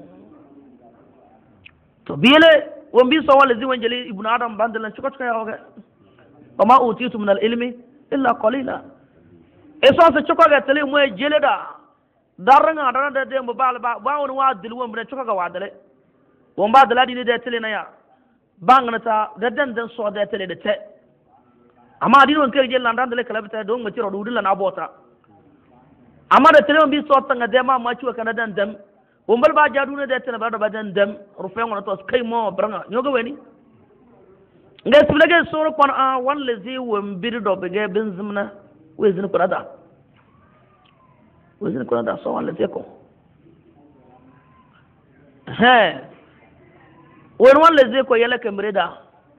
to bile won bi so wala zi wanjeli ibnu adam bandalan chukot ka yawo وما أوتيتم من العلم إلا قليلا إسوس شكوى تلي مو جلدا دارنا دارنا ده مبال با باون وادل وم بن شكوى وادل وم بعد لا دي ده تلي نيا بانغنا تا ددن دن سو ده تلي ده أما دين وان كير جل لندن ده كلام تا دون متير ودود لنا بوتا أما ده تلي وم بي صوت تنga ده ما ما شو كنا دن دم وم بل با جادونا ده تلي بعد بدن دم رفيع ونا توس كي مو برنا نيوغو وني ngai siblega soro kon a wan lezi won birdo be ge benzimna wezin ko da wezin ko da so wan lezi ko he won wan lezi ko yele kemre da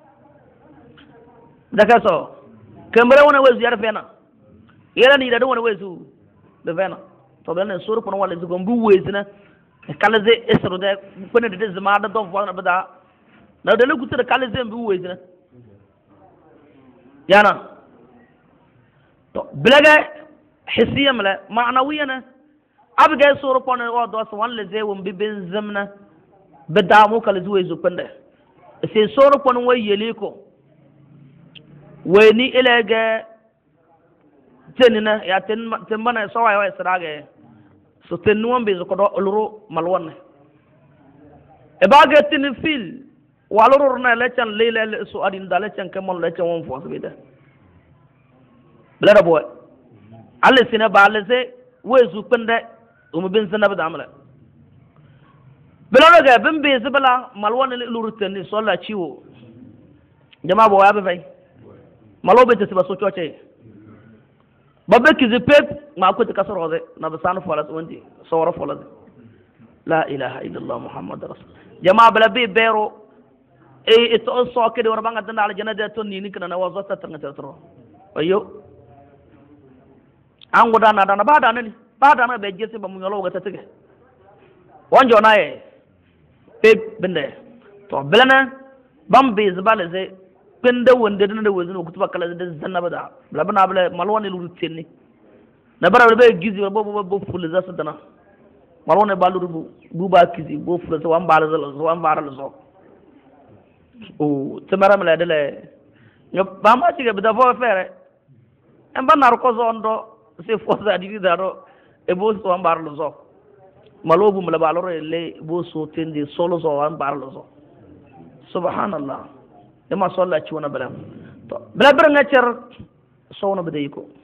daga so kemre wona wezu yar fena yela ni da wona wezu be fena to ben soro kon wan lezi ko mbu wezina kala ze esro de ko ne de zama da do wana bada na da lugu da kala ze mbu wezina yana to bilaga hisiya mala ma'nawiyana abga suru pon o do so wan le zewum bi ben zamna badamu kala zuwe zupande se suru pon way yeliko weni ilaga tenina ya ten tembana so way way srage so tenuam be ko do luru malwon e baga tin fil waloro na lechan lele so adin da lechan kamon lechan won fo sabida bla boy alle sina ba alle se wezu pende um bin sana ba damala bla ga bin be zibala malwan lurutani so la ciwo jama bo ya be fay malo be tesiba so choche babbe kizi pep ma ko te kasoro de na ba sanu folas wonti so wara folas la ilaha illa allah muhammadur rasul jama bla be bero e ito so ke de wara banga danda ala jana de to ni ni kana wazo ta tanga tro ayo ango dana dana ba dana ni ba dana be jesse ba mu nyolo ga tatige wonjo na e pe bende to belana bambe zbale ze pende wonde dana de wozino kutuba kala de zanna bada bla bana bla malwani lu tenni na bara be gizi bo bo bo ful za sadana malone baluru bu bu ba kizi bo ful za wan bala za wan bala zo o temara mala de le yo ba ma ci ga da fo fere en ba nar ko zo ndo se fo za di da do e bo so wan bala zo malobu mala baloro le bo so tende solo zo wan bala zo subhanallah yama solla ci wona bala to bala bra nga cer so wona bede ko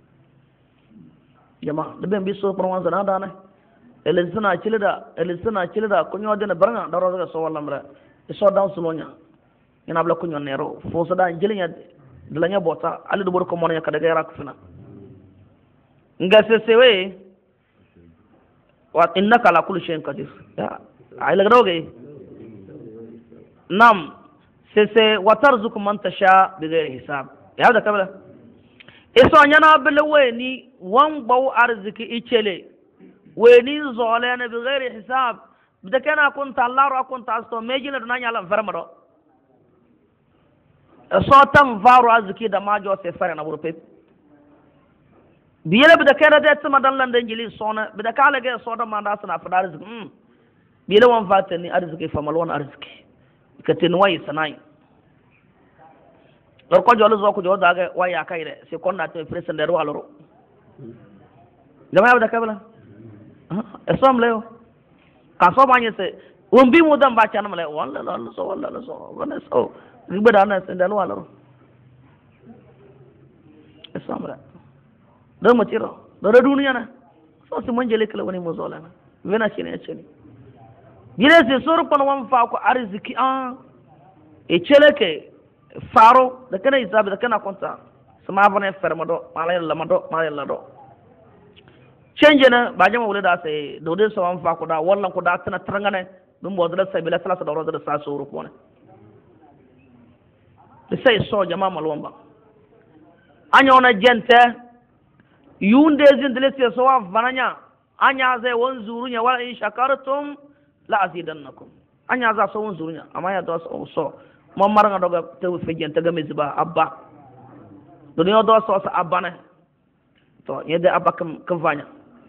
yama de ben bi so por wan zana dana ele sina cilida ele sina cilida ko nyo de na baranga daro ga so wala mra e so daw so lonya ina bla ko nyo nero fo so da jelinya de la nya bota ali do bor ko mon nya ka daga rak fina nga se sewe wa innaka ala kulli shay'in qadir ya ay la doge nam se se wa tarzuku man tasha bi ghairi hisab ya da kabla eso nyana bele weni wan baw arziki ichele weni zole na bi ghairi hisab bida kana kunta allah ra kunta asto mejina do nanya la farmado so tam varu arziki da majo se fare na buru pe biyele bida kana de tsama dan lande njili sona bida kala ge so da manda sana fada arziki mm biyele wan fatani arziki famal wan arziki katin wai sanai lor ko jolo zo ko jo daga waya kayre se konna to president ro aloro jama yabda kabla esom leo ka so banye se wombi mu dan ba chanam le walla la so walla la so wala so riba dana se dan aloro esom la do mo tiro do duniya na so si monjele kala woni mo zola na wena chine chine gire se sor kon wan fa ko arziki an e cheleke faro da kana isabe da kana konta sama bane fermado malay lamado malay lado change na ba jama wala da sai do de so wan fa ko da wallan ko da tana trangane dum bo da sai bila sala da ro da sa so ru ko ne de sai so jama malwamba anya ona gente yunde zindele se so wa vananya anya zai won zurunya wala in shakartum la azidannakum anya za so won zurunya amma ya do so so mo maranga doga tew fejen taga mezba abba do ni do so sa abba ne to yede abba kam kam vanya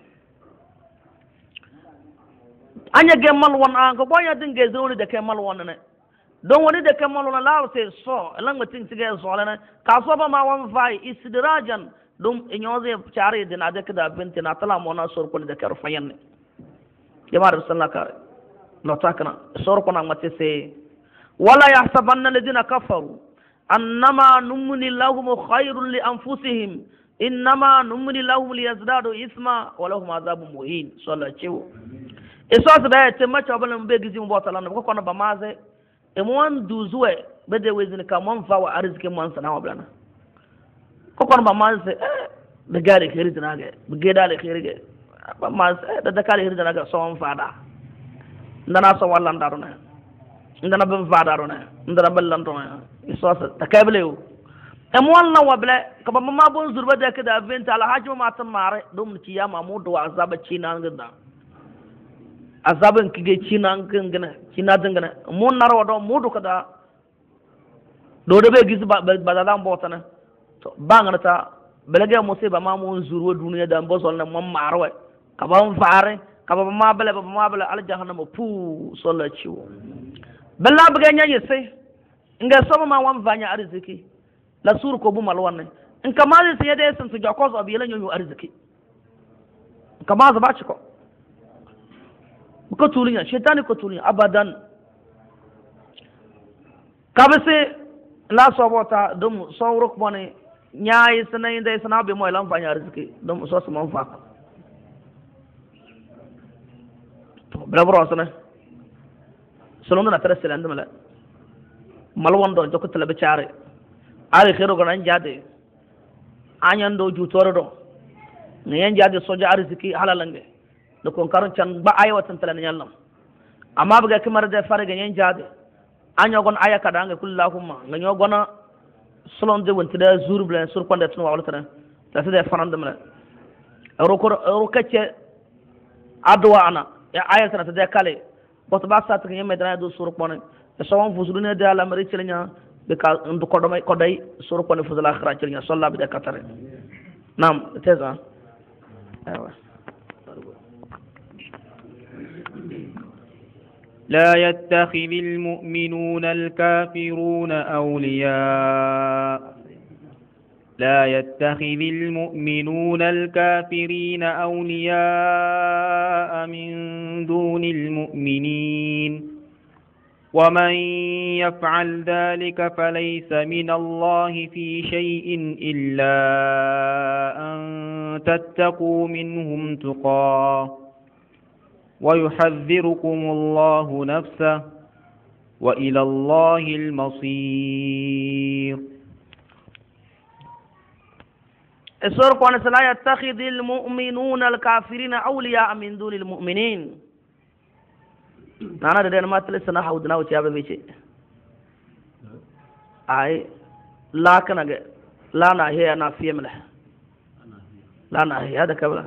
anya ge mal won an ko boya dinge zoni de ke mal won ne don woni de ke mal won la se so lang matin sige so ne ka so ba ma won vai istidrajan dum inyoze chare de na de kada binti na tala mo na sor ko de ke rufayan ne jama'a sallallahu alaihi نطاقنا سوركنا متسي ولا يحسبن الذين كفروا أنما نمني لهم خير لأنفسهم إنما نمني لهم ليزدادوا إثما ولهم عذاب مهين صلى الله عليه وسلم إسواس ده تما تقبلن بيجي مبارك الله بكون بمازه إموان دوزوه بدي وزن كمان فوا أرزق كمان سنة وبلنا كون بمازه بقالي خير تناقة بقيدالي خير بمازه ده دكالي خير تناقة سوام فادا ndana so wallan daro na ndana ben fadaro na ndana ballan to na isosa takablew e mo walna wable ka ba ma bon zurba de ka da venta ala hajma ma tan mare dum ci ya mamudu wa azaba ci na ngada azaban kige ci na ngana ci na dangana mo naro do mudu ka da do de be gis ba ba da mbotana to bangana ta belage mo se ba ma mo zurwa duniya da mbosol na mo marwe ka ba faare kaba ma bala ba ma bala al jahannama pu solla ciwo balla buga nyanye sai nga sama ma wan vanya arziki la sur ko bu mal wanne in kama sai yade san su jakos abi lan yoyu arziki kama za ba ci ko ko tulinya shetani ko tulinya abadan kabe sai la sobota dum sawruk bone nyaay sanay ndey sanabe moy lan vanya arziki dum so sama fa bravo asana solondo na tere selande mala malwon do joko tele be ciare ari khero gona njade anyan do jutoro do ne njade soja arziki halalange do kon karon chan ba ay watan tele nyallam amma baga kimar de fare ganyen njade anyo gon aya kadanga kullahumma nganyo gona solonde wonti da zurblen sur konde tun wawla tan ta de farande mala roko rokace adwa ana ya aya sana ta kale bot ba sa ta nyame dana do sur pone e so won fusulu ne da la mari cilnya be ka ndu ko do ko day sur pone fusula akhira cilnya sallallahu bi de katare nam teza أيوة.
لا يتخذ المؤمنون الكافرون أولياء لا يتخذ المؤمنون الكافرين أولياء من دون المؤمنين ومن يفعل ذلك فليس من الله في شيء إلا أن تتقوا منهم تقاه ويحذركم الله نفسه وإلى الله المصير.
السورة قالت لا يتخذ المؤمنون الكافرين أولياء من دون المؤمنين. أنا ده ما تلسنا حودنا وتجاب بيجي. أي لا كنا لا نهي أنا في مله. لا نهي هذا كبلا.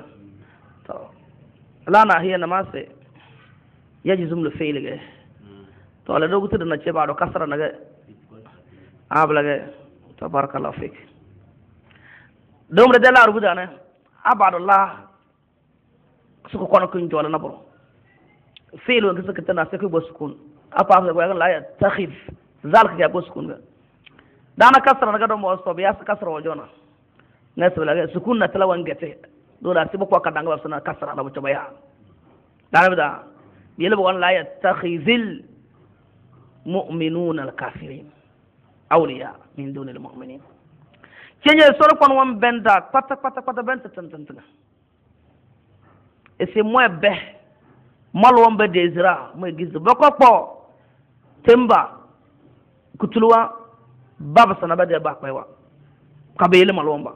لا نهي أنا ما سي. يجزم الفعل جه. تو على دوغ تدنا تجيب كسر نجى. أبلا جه. تبارك الله فيك. دوم رجال أربعة أنا أبعد الله سكون كنا كن جوالا نبرو فيل وين كسر كتنا سكوا بسكون أبا أفضل بقول لا يتخذ ذلك يا بسكون دانا كسر نقدر دوم وصوب ياس كسر وجونا ناس بلا سكون نتلا وانجته دولا سيبك وقت دعنا بس كسر أنا بتشوف يا دانا بدا يلا بقول لا يتخذ المؤمنون الكافرين أولياء من دون المؤمنين Kenya soro kon won benda pata pata pata benta tantantana ese mo be mal won be desira mo gizu bako po temba kutulwa baba sana bade ba kwaiwa kabele mal won ba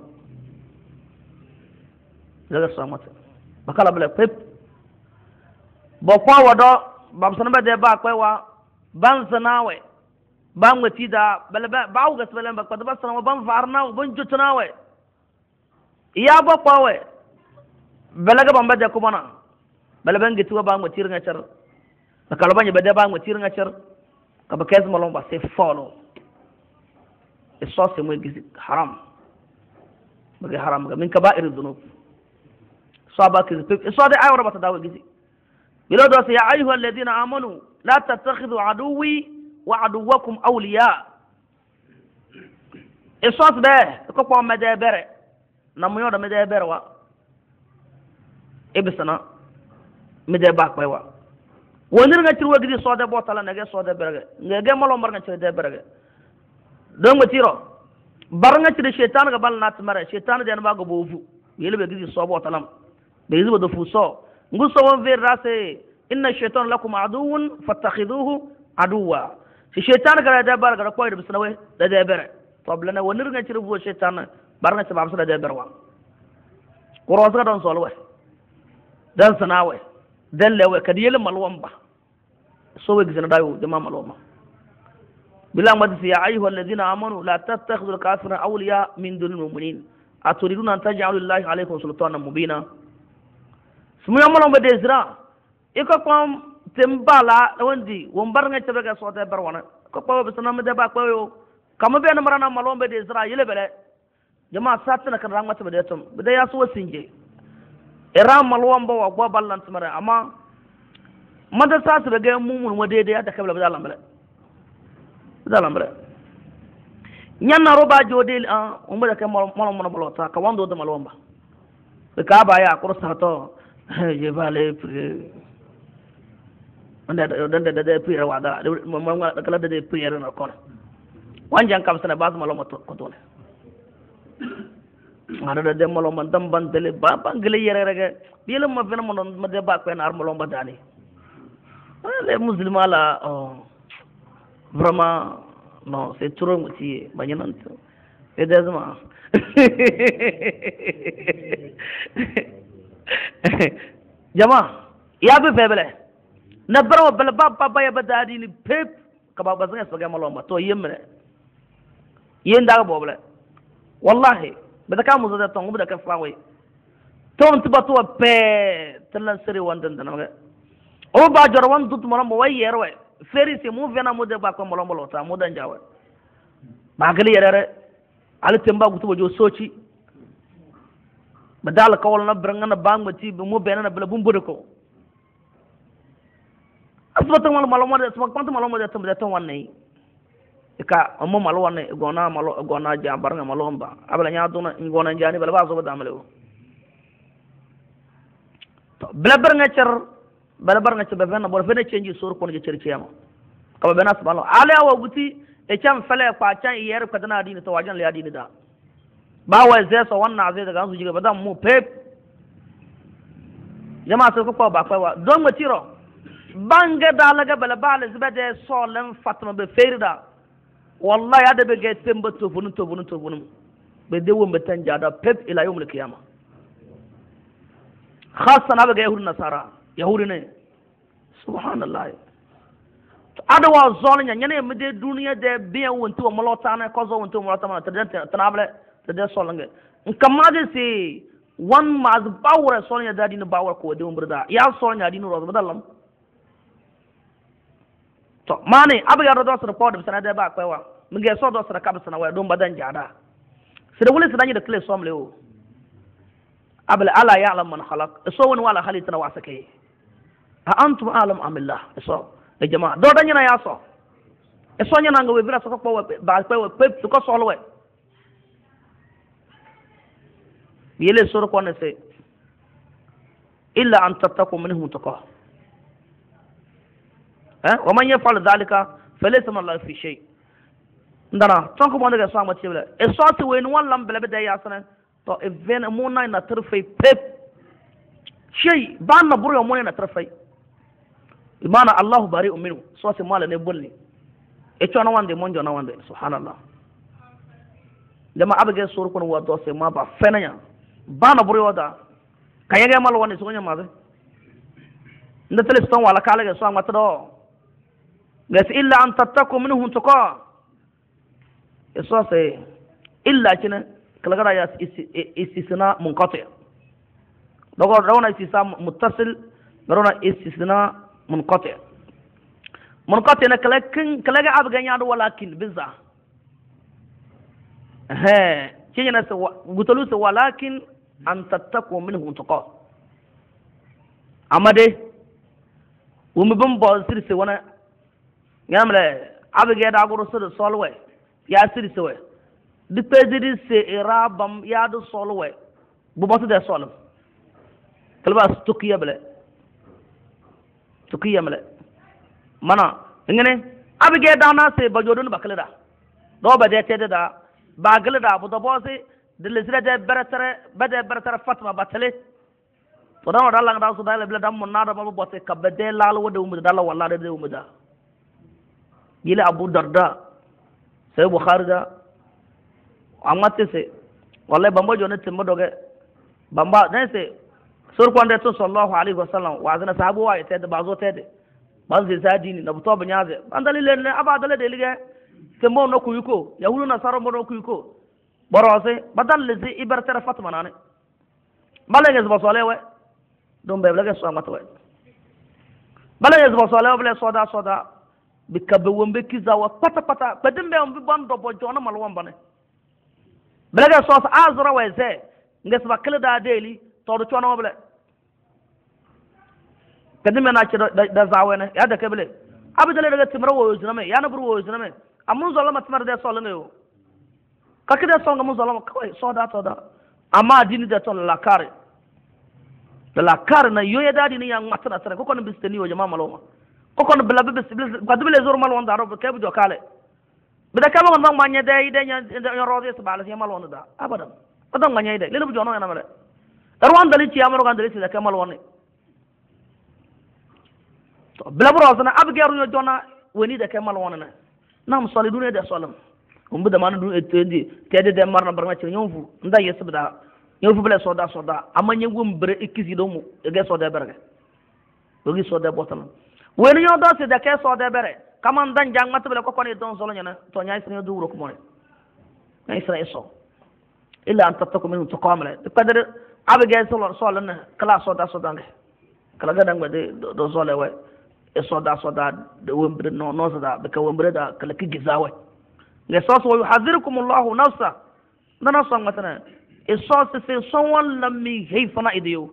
daga samata bakala bele pep bo kwa wado baba sana bade ba kwaiwa ban sanawe ban wati da balaba bawo gas balan ba kwada basana ban farna ban jutna we iya ba kwawe balaga ban baje kuma na balaban gitu ba ban wati ringa char da kalban ba ban wati ringa char ka ba kez malon ba sai follow isos mu gizi haram ba haram ga min kaba'ir dhunub saba kizi iso da ayora ba ta dawo gizi bilo do sai ya ayyuhal ladina amanu la tattakhidhu aduwwi وعدوكم أولياء الصوت ده كوكو مدابره نميو ده مدابره وا ابسنا مداباك بايوا ونرغا تشرو غدي صوت ده بوتالا نغا صوت ده برغا نغا مالو مرغا تشرو ده برغا دونغ تيرو baranga تشرو شيطان غا بال نات مره شيطان ده نبا غو بوفو يلبه غدي صوت بوتالام بيزو دو فوسو ngو سو فير راسه ان الشيطان لكم عدو فاتخذوه عدوا si shaitan gara da bar gara koy da bisna we da da bere to blana wonir nga ci rubo shaitan bar nga ci babsa da da bere wa ko ros ga don solo we dan sana we dan lewe kadi yele malwam ba so we gizna dayo jama malwama bilang madisi ya ayyuha alladhina amanu la tattakhidul kafirina awliya min dunil mu'minin aturiduna an taj'alu lillahi alaykum sultanan mubina sumu yamalo be desra iko kom tembala wandi wombar nga tabe ga sota barwana ko ko be sanam de ba ko yo kam be na marana malombe de israel bele jama satna kan rangma tabe de tum be ya so sinje era malomba wa go ballan tumare amma mada sa su ga mumun wa de de da kabla bada lambale bada lambale nyanna roba jodel a umba da kan malom mono bolota ka wando de malomba be ka ba ya kursa to je vale anda da da da prier wada mo da kala da prier na kon wanjan kam sana bas malo mo ko tole ada da de malo man dam ban dele ba bangale yere rega bilam ma fena mo ma de ba ko en ar malo badani les musulmans là vraiment non c'est trop motivé banyanan et desma jama ya be febele nabara bala baba baya badadi ni pep kaba bazanga soga maloma to yemre yenda bobla wallahi بدك أمو زاد تونغ بدك فاوي تون تبتوا ب تلنا سري وندن دنا أو باجر وان دوت مرام بوي يروي فري سي مو فينا مو دبا كم مرام بلوتا مو دنجاوي باغلي يرى على تمبا غوتو جو سوتشي بدال كولنا برنغنا بان بتي بمو بيننا بلا بومبركو أثبت مال مالوما ده أثبت كنت مالوما ده تم ده تم واني إكا أمم مالو واني غونا مالو غونا جام برنغ مالوم با أبلا نيادونا غونا جاني بلا بازو بداملو بلا برنغ چر بلا برنغ چر بفنا بور فنا change سور كون چر چيما كبا بنا سبحانه على وغتي echam fele kwa chan yer ko dana dini to wajan le adini da ba wa ze so wannan zai daga su jiga badan mu pep jama'a sai ko ba kwa wa don mu tiro banga da laga bala bala zibade so len fatma be ferida wallahi ada be ge temba to bunu to bunu to bunu be de won be tan jada pep ila yawmul qiyamah khassan abaga yahud nasara yahudi ne subhanallah ada wa zon nya nyane me de duniya de bien wonto molota na ko zo wonto molota ma tade tanable tade solange kamade si wan maz bawra sonya dadi no bawra ko de umbrda ya sonya dinu ro badalam to mane abaga ro do so pod sana de ba kwa wa mige so do so ka sana wa do badan jada sida wuli sida nyi de kle somle o abla ala ya'lam man khalaq so won wala khalitna wasake ha antum alam amillah so e jama do dañu na ya so e soña na nga we bira so ko ba ko pep ko solo we yele soro ko ne se illa an tattaqu minhum taqa ha wa man yaf'al dhalika falaysa min Allah fi shay ndana tonko mo daga so ma tibla e so se we no wallam bele be da ya sana to e ven mo na na terfay pep shay ban na buru mo na terfay imana Allah bari'un minhu so se mala ne bolli e chona wande monjo na wande subhanallah lama abage sor ko wa do se ma ba fenanya bana buri wada kayege mal wonde so nyama be nda tele ston wala kala ge so amata do gas illa an tattaku minhum tuqa eso se illa kina kala gara ya istisna munqati dogo rawna istisna muttasil rawna istisna منقطع منقطع لكن كلاجا أبغى يعرض ولكن بزا ها كي ناس قتلوا ولكن أن تتقوا منه تقى أمده ومبين بازير سوانا يعمل أبغى يعرض رسول صلوة ياسير سوا دبتدري سيرابم يعرض صلوة ببص ده صلوا كلبا استقيا بله tukiya male mana ngene abige dana se bajodun bakleda do ba de tede da bagleda bu do bosi de lesira de beretere bade beretere fatma batale to da wala ngada su dale bla dam na da ba bote kabede lal wode um dala wala de um da yile abu darda sai bukhari da amate se wallahi bamba jone timba doge bamba ne se sur kwande to sallallahu alaihi wasallam wa azna sahabu wa ite da bazo tede banzi zadini na buto banyaze andali le abadale de lige tembo no kuyuko yahudu na saro no kuyuko borose badal le zi ibartara fatma nane balage zba solewe dum be balage so amata we balage zba solewe bele soda soda bikabe wombe kizawa pata pata bedembe on bi bando bo jona malwon bane balage so azra we ze ngesba kala da deli todo chono bele kadime na ci da zawene ya da kebele abidale daga timra wo ziname ya na buru wo ziname amun zalama timar da solane yo kakide songa mun zalama kawai soda toda amma dini da ton la kare da la kare na yo ya dadi ni yang matana tare ko kon bisteni wo jama maloma ko kon bela bis kadibele zor mal won daro ke bu jokale bida kama man manya dai dai nya rodi sabala ya malona da abadan adan manya dai lele bu jono na male darwan dali ci amaro kan dali ci da kamal woni to blabro sana abgeru yo jona woni da kamal woni na nam solidune de solam umbu da man du etendi tede de marna barma ci ñonfu nda yesbda ñonfu bele soda soda amanya ngum bre ikisi do mu ge soda berge do gi soda botan woni yo do se de ke soda bere kaman dan jang mat bele ko koni don solo ñana to nyaay sene du wuro ko moy ay sra eso illa an tattaku minhu tuqamala qadar abge solo solo na kala soda soda nge kala ga dang de do solo we e soda soda de wembre no no soda be ka wembre da kala ki gizawe le sos wa yuhadhirukum Allah nafsa dana son matana iso se son walla mi hayfana idiyo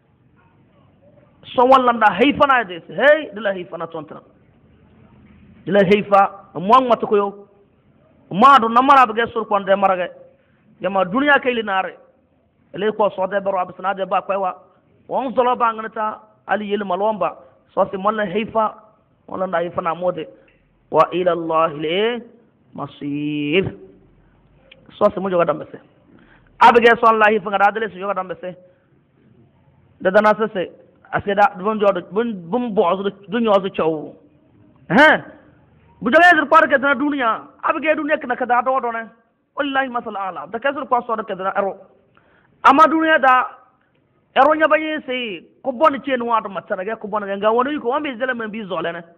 son walla nda hayfana ide hey dila hayfana tonta dila hayfa mo ngata ko yo maadu namara bege sur kon de marage jama dunya kay linare ele ko so de baro absana de ba kwaiwa won zolo ba ngata ali yel malomba so se mon la hayfa wala nda hayfana mode wa ila allah le masir so se mo joga dambese abege so allah hayfa ngada dele so joga dambese da dana se aseda bon jodo bon bum bozo dunyo zo chaw hein bu joge der par ke dana dunya abege du nek nak da do do ne wallahi masal ala da kasur ko so da kedana ero ama dunya da ero nya baye se ko bon ci en wato matara ge ko bon nga wonu ko ambe zele men bi zole ne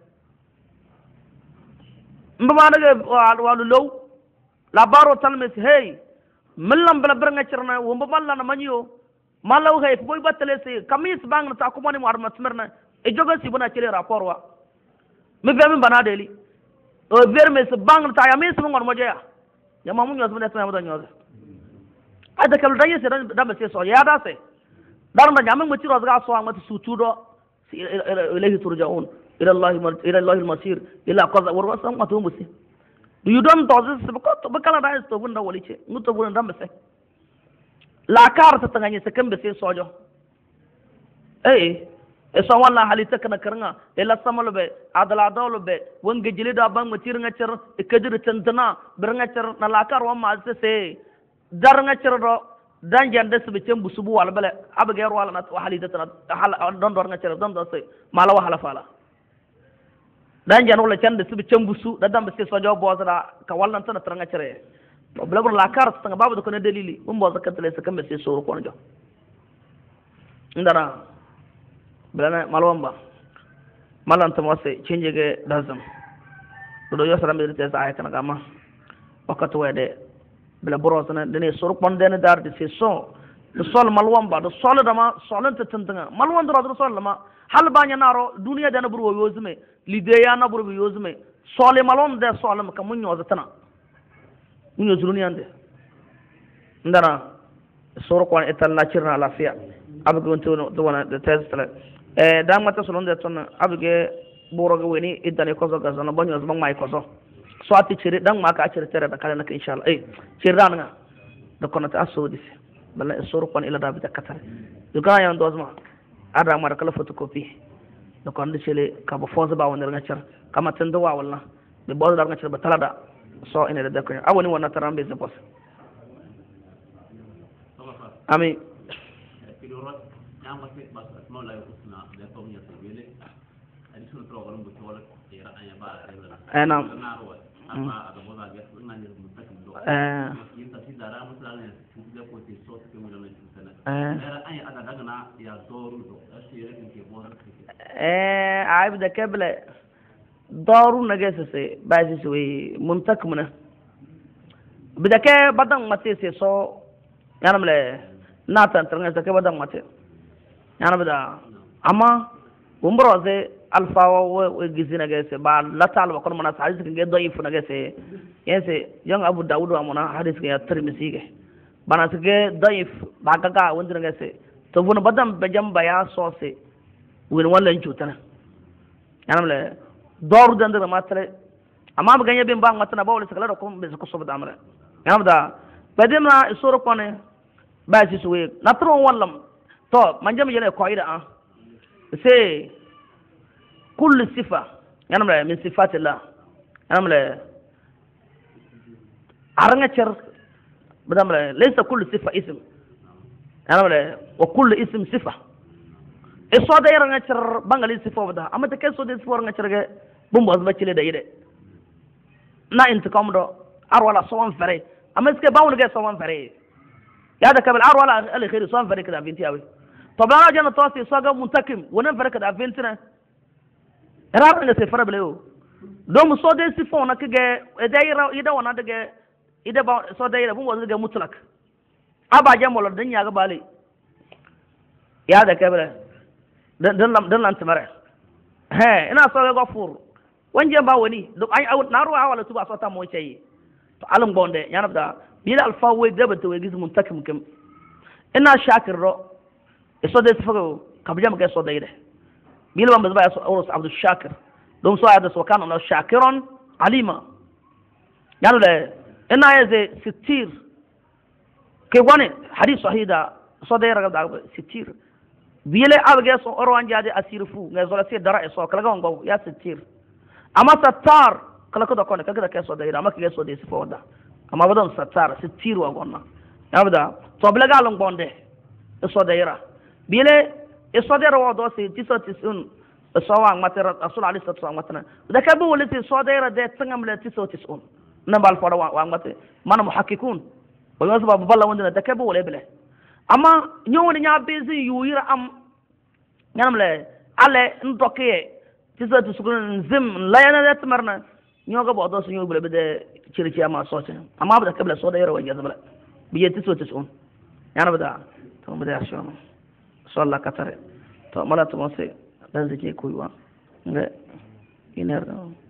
mbama daga walu low la baro talmes hey millam bala ber nga cirna wo mbama la na manyo malaw hay boy batale se kamis bang ta ko moni war matmerna e joga si bona ci rapport wa mi be mi bana deli o verme se bang ta ya mi se ngon mo jeya ya mamu nyos mo desna mo da nyos ada kal daye se da be se so ya da se dar ma nyam mo ci ros ga so am ta su tudo ilahi turjaun ila allah ila allah al-masir ila qaza wa rasam ma to musi you don't do this ko be kala da to bunda wali ce nguto bunda da be se la carte tanganye se kambe se sojo eh e so wala halita kana karanga e la samalo be adala dawlo be wonge jilida bang matir nga cer e kadir tantana ber nga cer na la kar wa ma se se dar nga cer do dan jande se be cembu subu wala bele abage ro wala na halita tan hal don dor nga cer don do se mala wa hala fala dan jan wala cande se be cembu su da dambe se sojo bo zara ka wala tan tan nga cer problème la carte tanga babu ko ne dalili um bo zakatale se kambe se soro ko no ndara bela malwamba malan to mose cinjege dazam do yo sara mi te sa kana gama wakati wede bela borosana dene soro pon dene dar de se so do sol malwamba do sol dama solan te tantanga malwanda do sol ma hal banya naro duniya dana buru yozume lideya na buru yozume sole malon de solam ka munyo zatana munyo zuluniande ndara soro ko etal la cirna lafiya abu gonto do wana de testale e dan mata solon de ton abuge boroga weni idane ko so gazana banyo bang mai ko so so ati cire dan ma ka cire tere da kala nak inshallah eh cirran nga da kono ta asodi balla soro kon ila da bi takata do ga yan dozma ada mara kala photocopy da kon de cele ka bo foza ba wonda nga cer kama tan do wa wala be bo da nga cer ba talada so ene da ko awoni wona tarambe se pos ami eh nam eh ay bida kebele daru nagesese basis we muntakmuna bida ke badang mate se so yanamle natan tranga se ke badang mate yana bida ama umbro ze alfa wa gizina gese ba latal wa kon mana hadith ke doyif na gese yese yang abu daud wa mana hadith ke tirmisi ke bana se ke doyif ba gaga wondina gese to bun badam be jamba ya so se win wallan jutana yana le dor dan da matale amma ba ganye bin ba matana ba wala se kala ko be ko so ba amra yana bida badimna isoro kone ba si suwe natro wallam to manjam yele ko ida a se كل صفة يعني من صفات الله يعني أرنجر بدم ليس كل صفة اسم يعني وكل اسم صفة الصاد يرنجر بانغالي صفة بده أما تكيس صاد صفة يرنجر بومباز بتشيله ده يده نا انتقام ده أرولا سوان فري أما إسكي باون جه سوان فري يا ده كبل أرولا اللي خير سوان فري كده بنتي أوي طب أنا جانا توصي صاغ منتكم ونم فري كده بنتنا راب nga se fara bleo dom so de si fona ke ge edaira ida wana de ge ida ba so daira bu mo de mutlak aba jamol dan ya ga bale ya da kebre dan dan lam dan lan tamare he ina so ga fur wanje ba woni do ay awut naru awala tuba so ta mo chey to alam gonde yana da bila alfa we de ba to we giz muntakim kem ina shakir ro iso de sfago kabjam ke so de bila bam ba urus abdul shakir dum so ayda so kan Allah shakiran alima yani le ina yaze sitir ke wani hadith sahida so de raga da sitir bile abge so orwan jade asirfu ngai zola se dara so kala ga ngo ya sitir ama sattar kala ko da ko kaga da ke so de ama ke so de sifo da ama badon sattar sitir wa gonna yabda to bla ga long bonde so de ira bile so de ro do se tiso tisun so wa matara rasul ali sallallahu alaihi wasallam da ka bu wala so de ira de tangam le tiso tisun na bal fara wa mate man muhakkikun wa yasba balla wanda da ka bu wala bile ama nyoni nya bezi yuyira am ñanam le ale ndokke ci sa tu sukun zim la yana da tamarna ñoga bo do suñu bele de ci ci ama sote ama ba kabla so da yaro wajja bala biye ti so ti sun yana bada to mu da ashono salla katare to mala to mose dan zike kuywa nga iner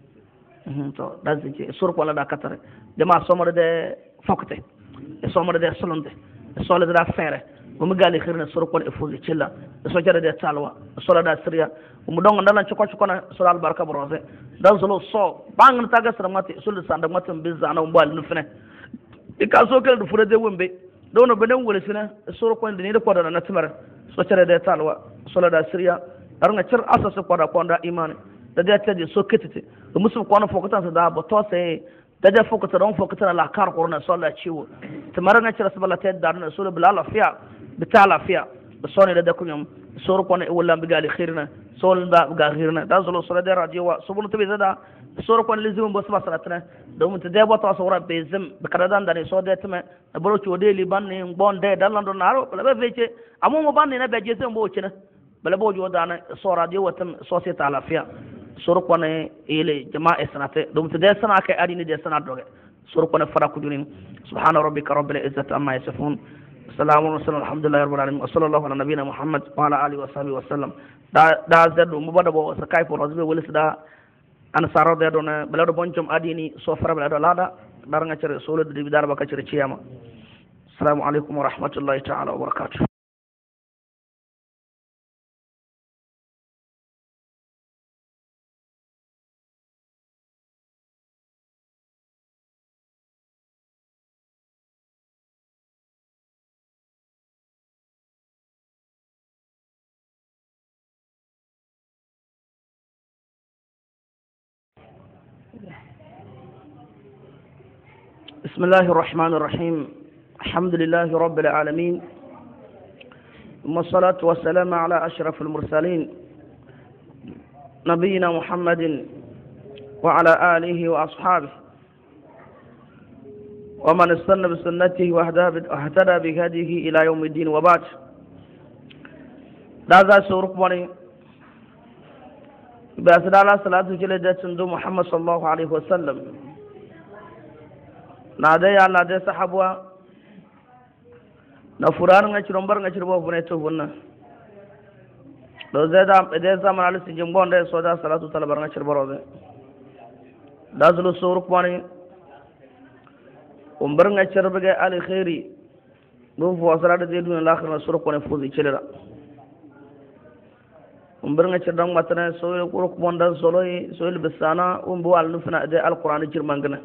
mhm to dan zike sur ko la da katare dama somore de fokte e somore de solonde sola da fere mu gali khirna sur ko e fuzi cilla so jara de talwa sola da siriya mu dongo ndalan ci ko ci kona sola barka brose dan solo so bang ta ga sramati sul sanda matum bizana mu bal nufne e ka so kala du fure de wombe dono benen wala sina sur ko de ni de ko da na timara so jara de talwa sola da siriya ar nga cir asas ko da ko da imani da de tadi so ketete musu ko na fokata sa da bo to se daja fokata don fokata la kar korona sola ciwo timara nga cir sabala te da na sura bilala fiya bitala fiya soni da kunyum sor ko ne wala bigali khirna sol da ga khirna da zolo sura da radio subul tabi da sor ko lizum bo sba salatna do mun te bo to sura bezim be kadadan da ne so de teme bolo ci de li ban ne bon de dalando naro bala be fece amu mo ban ne be je sem bo cina bala bo jo da na so radio watam societe ala fiya sor ko ne ile jama'a sanate do mun te de sana ka adini de sana doge sor ko ne fara ku dunin subhana rabbika rabbil izzati amma yasifun السلام عليكم الحمد لله رب العالمين وصلى الله على نبينا محمد وعلى اله وصحبه وسلم دا دا زدو مبدا بو سكاي فور رزبه ولس دا انا سارو دا دون بلادو بونجوم اديني سوفر بلادو لادا دار nga cere solo di bidar baka cere ciyama السلام عليكم ورحمه الله تعالى وبركاته بسم الله الرحمن الرحيم الحمد لله رب العالمين ثم الصلاة والسلام على أشرف المرسلين نبينا محمد وعلى آله وأصحابه ومن استنى بسنته واهتدى بهديه إلى يوم الدين وبعد هذا سورة بني بأسد على صلاة جلدة محمد صلى الله عليه وسلم nade ya nade sahabwa na furan nga chirombar nga chirbo bune to bunna do zeda de zaman al si jimbonde soda salatu talabar nga chirbo robe dazlu sur kwani umbar nga chirbege al khairi do fo salatu de dun la khana sur kwani fuzi chilera umbar nga chirdang matana so ko ko bonda solo so bisana umbu al nufna de al qur'an chirmangana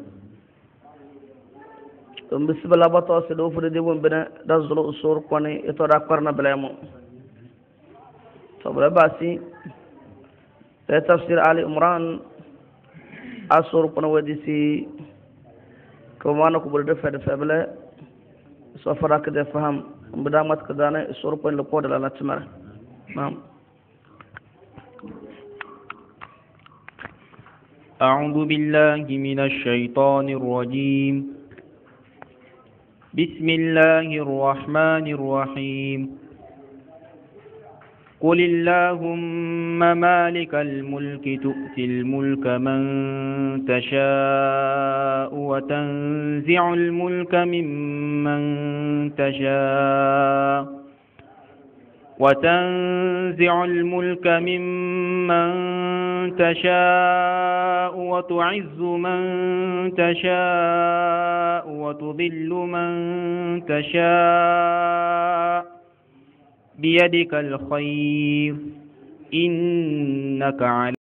ثم بسم الله بطا سدو فريدي ومبنا دزلو أسور كوني إتورا قرنا بلايمو طب لباسي تفسير آل عمران أسور كوني وديسي كمانو كبر دفع دفع بلا سوفرا كده فهم بدامات كدانة أسور كوني لقود لنا تمر نعم
أعوذ بالله من الشيطان الرجيم بسم الله الرحمن الرحيم قل اللهم مالك الملك تؤتي الملك من تشاء وتنزع الملك ممن تشاء وتنزع الملك ممن تشاء وتعز من تشاء وتذل من تشاء بيدك الخير إنك على